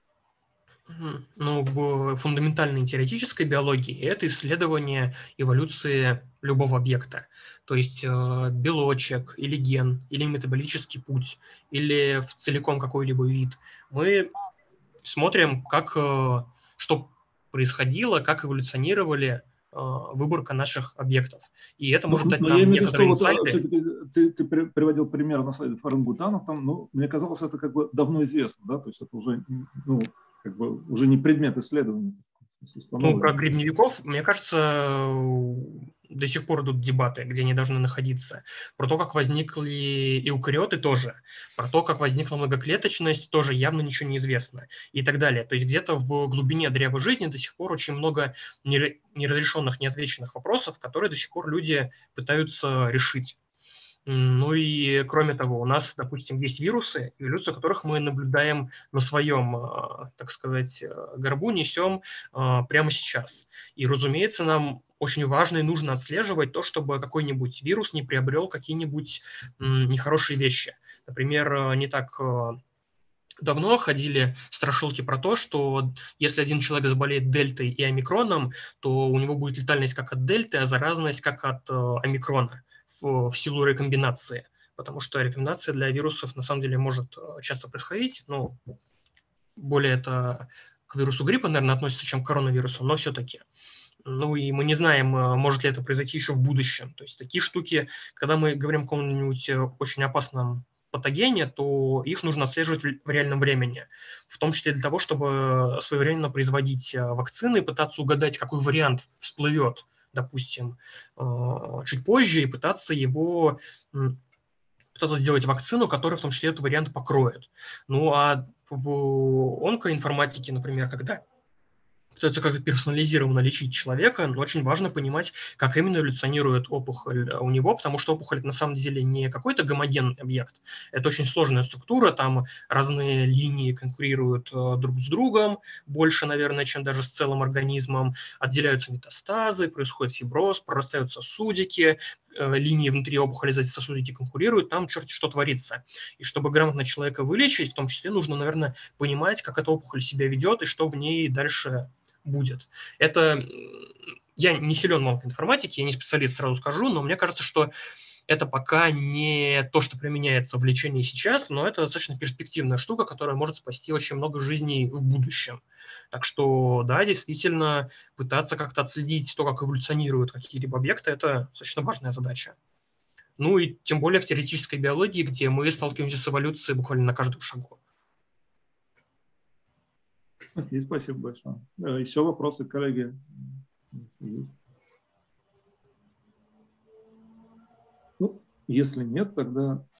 Ну, в фундаментальной теоретической биологии это исследование эволюции любого объекта. То есть э, белочек, или ген, или метаболический путь, или в целиком какой-либо вид. Мы смотрим, как, э, что происходило, как эволюционировали э, выборка наших объектов. И это может дать но нам я имею в виду, некоторые что вот, инсайты. ты, ты приводил пример на слайдах орангутанов, там, ну, мне казалось, это как бы давно известно, да, то есть это уже, ну, как бы уже не предмет исследования. Ну, про грибневиков, мне кажется, до сих пор идут дебаты, где они должны находиться. Про то, как возникли эукариоты, тоже. Про то, как возникла многоклеточность, тоже явно ничего не известно. И так далее. То есть где-то в глубине древа жизни до сих пор очень много неразрешенных, неотвеченных вопросов, которые до сих пор люди пытаются решить. Ну и кроме того, у нас, допустим, есть вирусы, эволюцию которых мы наблюдаем на своем, так сказать, горбу, несем прямо сейчас. И, разумеется, нам очень важно и нужно отслеживать то, чтобы какой-нибудь вирус не приобрел какие-нибудь нехорошие вещи. Например, не так давно ходили страшилки про то, что если один человек заболеет дельтой и омикроном, то у него будет летальность как от дельты, а заразность как от омикрона в силу рекомбинации, потому что рекомбинация для вирусов на самом деле может часто происходить, но более это к вирусу гриппа, наверное, относится, чем к коронавирусу, но все-таки. Ну и мы не знаем, может ли это произойти еще в будущем. То есть такие штуки, когда мы говорим о каком-нибудь очень опасном патогене, то их нужно отслеживать в реальном времени, в том числе для того, чтобы своевременно производить вакцины и пытаться угадать, какой вариант всплывет допустим, чуть позже, и пытаться его, пытаться сделать вакцину, которая в том числе этот вариант покроет. Ну а в онкоинформатике, например, когда пытаются как-то персонализированно лечить человека, но очень важно понимать, как именно эволюционирует опухоль у него, потому что опухоль на самом деле не какой-то гомогенный объект, это очень сложная структура, там разные линии конкурируют друг с другом, больше, наверное, чем даже с целым организмом, отделяются метастазы, происходит фиброз, прорастают сосудики, линии внутри опухоли за эти сосудики конкурируют, там черт что творится. И чтобы грамотно человека вылечить, в том числе нужно, наверное, понимать, как эта опухоль себя ведет и что в ней дальше будет. Это я не силен в онкоинформатике, я не специалист, сразу скажу, но мне кажется, что это пока не то, что применяется в лечении сейчас, но это достаточно перспективная штука, которая может спасти очень много жизней в будущем. Так что, да, действительно, пытаться как-то отследить то, как эволюционируют какие-либо объекты, это достаточно важная задача. Ну и тем более в теоретической биологии, где мы сталкиваемся с эволюцией буквально на каждом шагу. Окей, спасибо большое. Еще вопросы, коллеги, если есть? Ну, если нет, тогда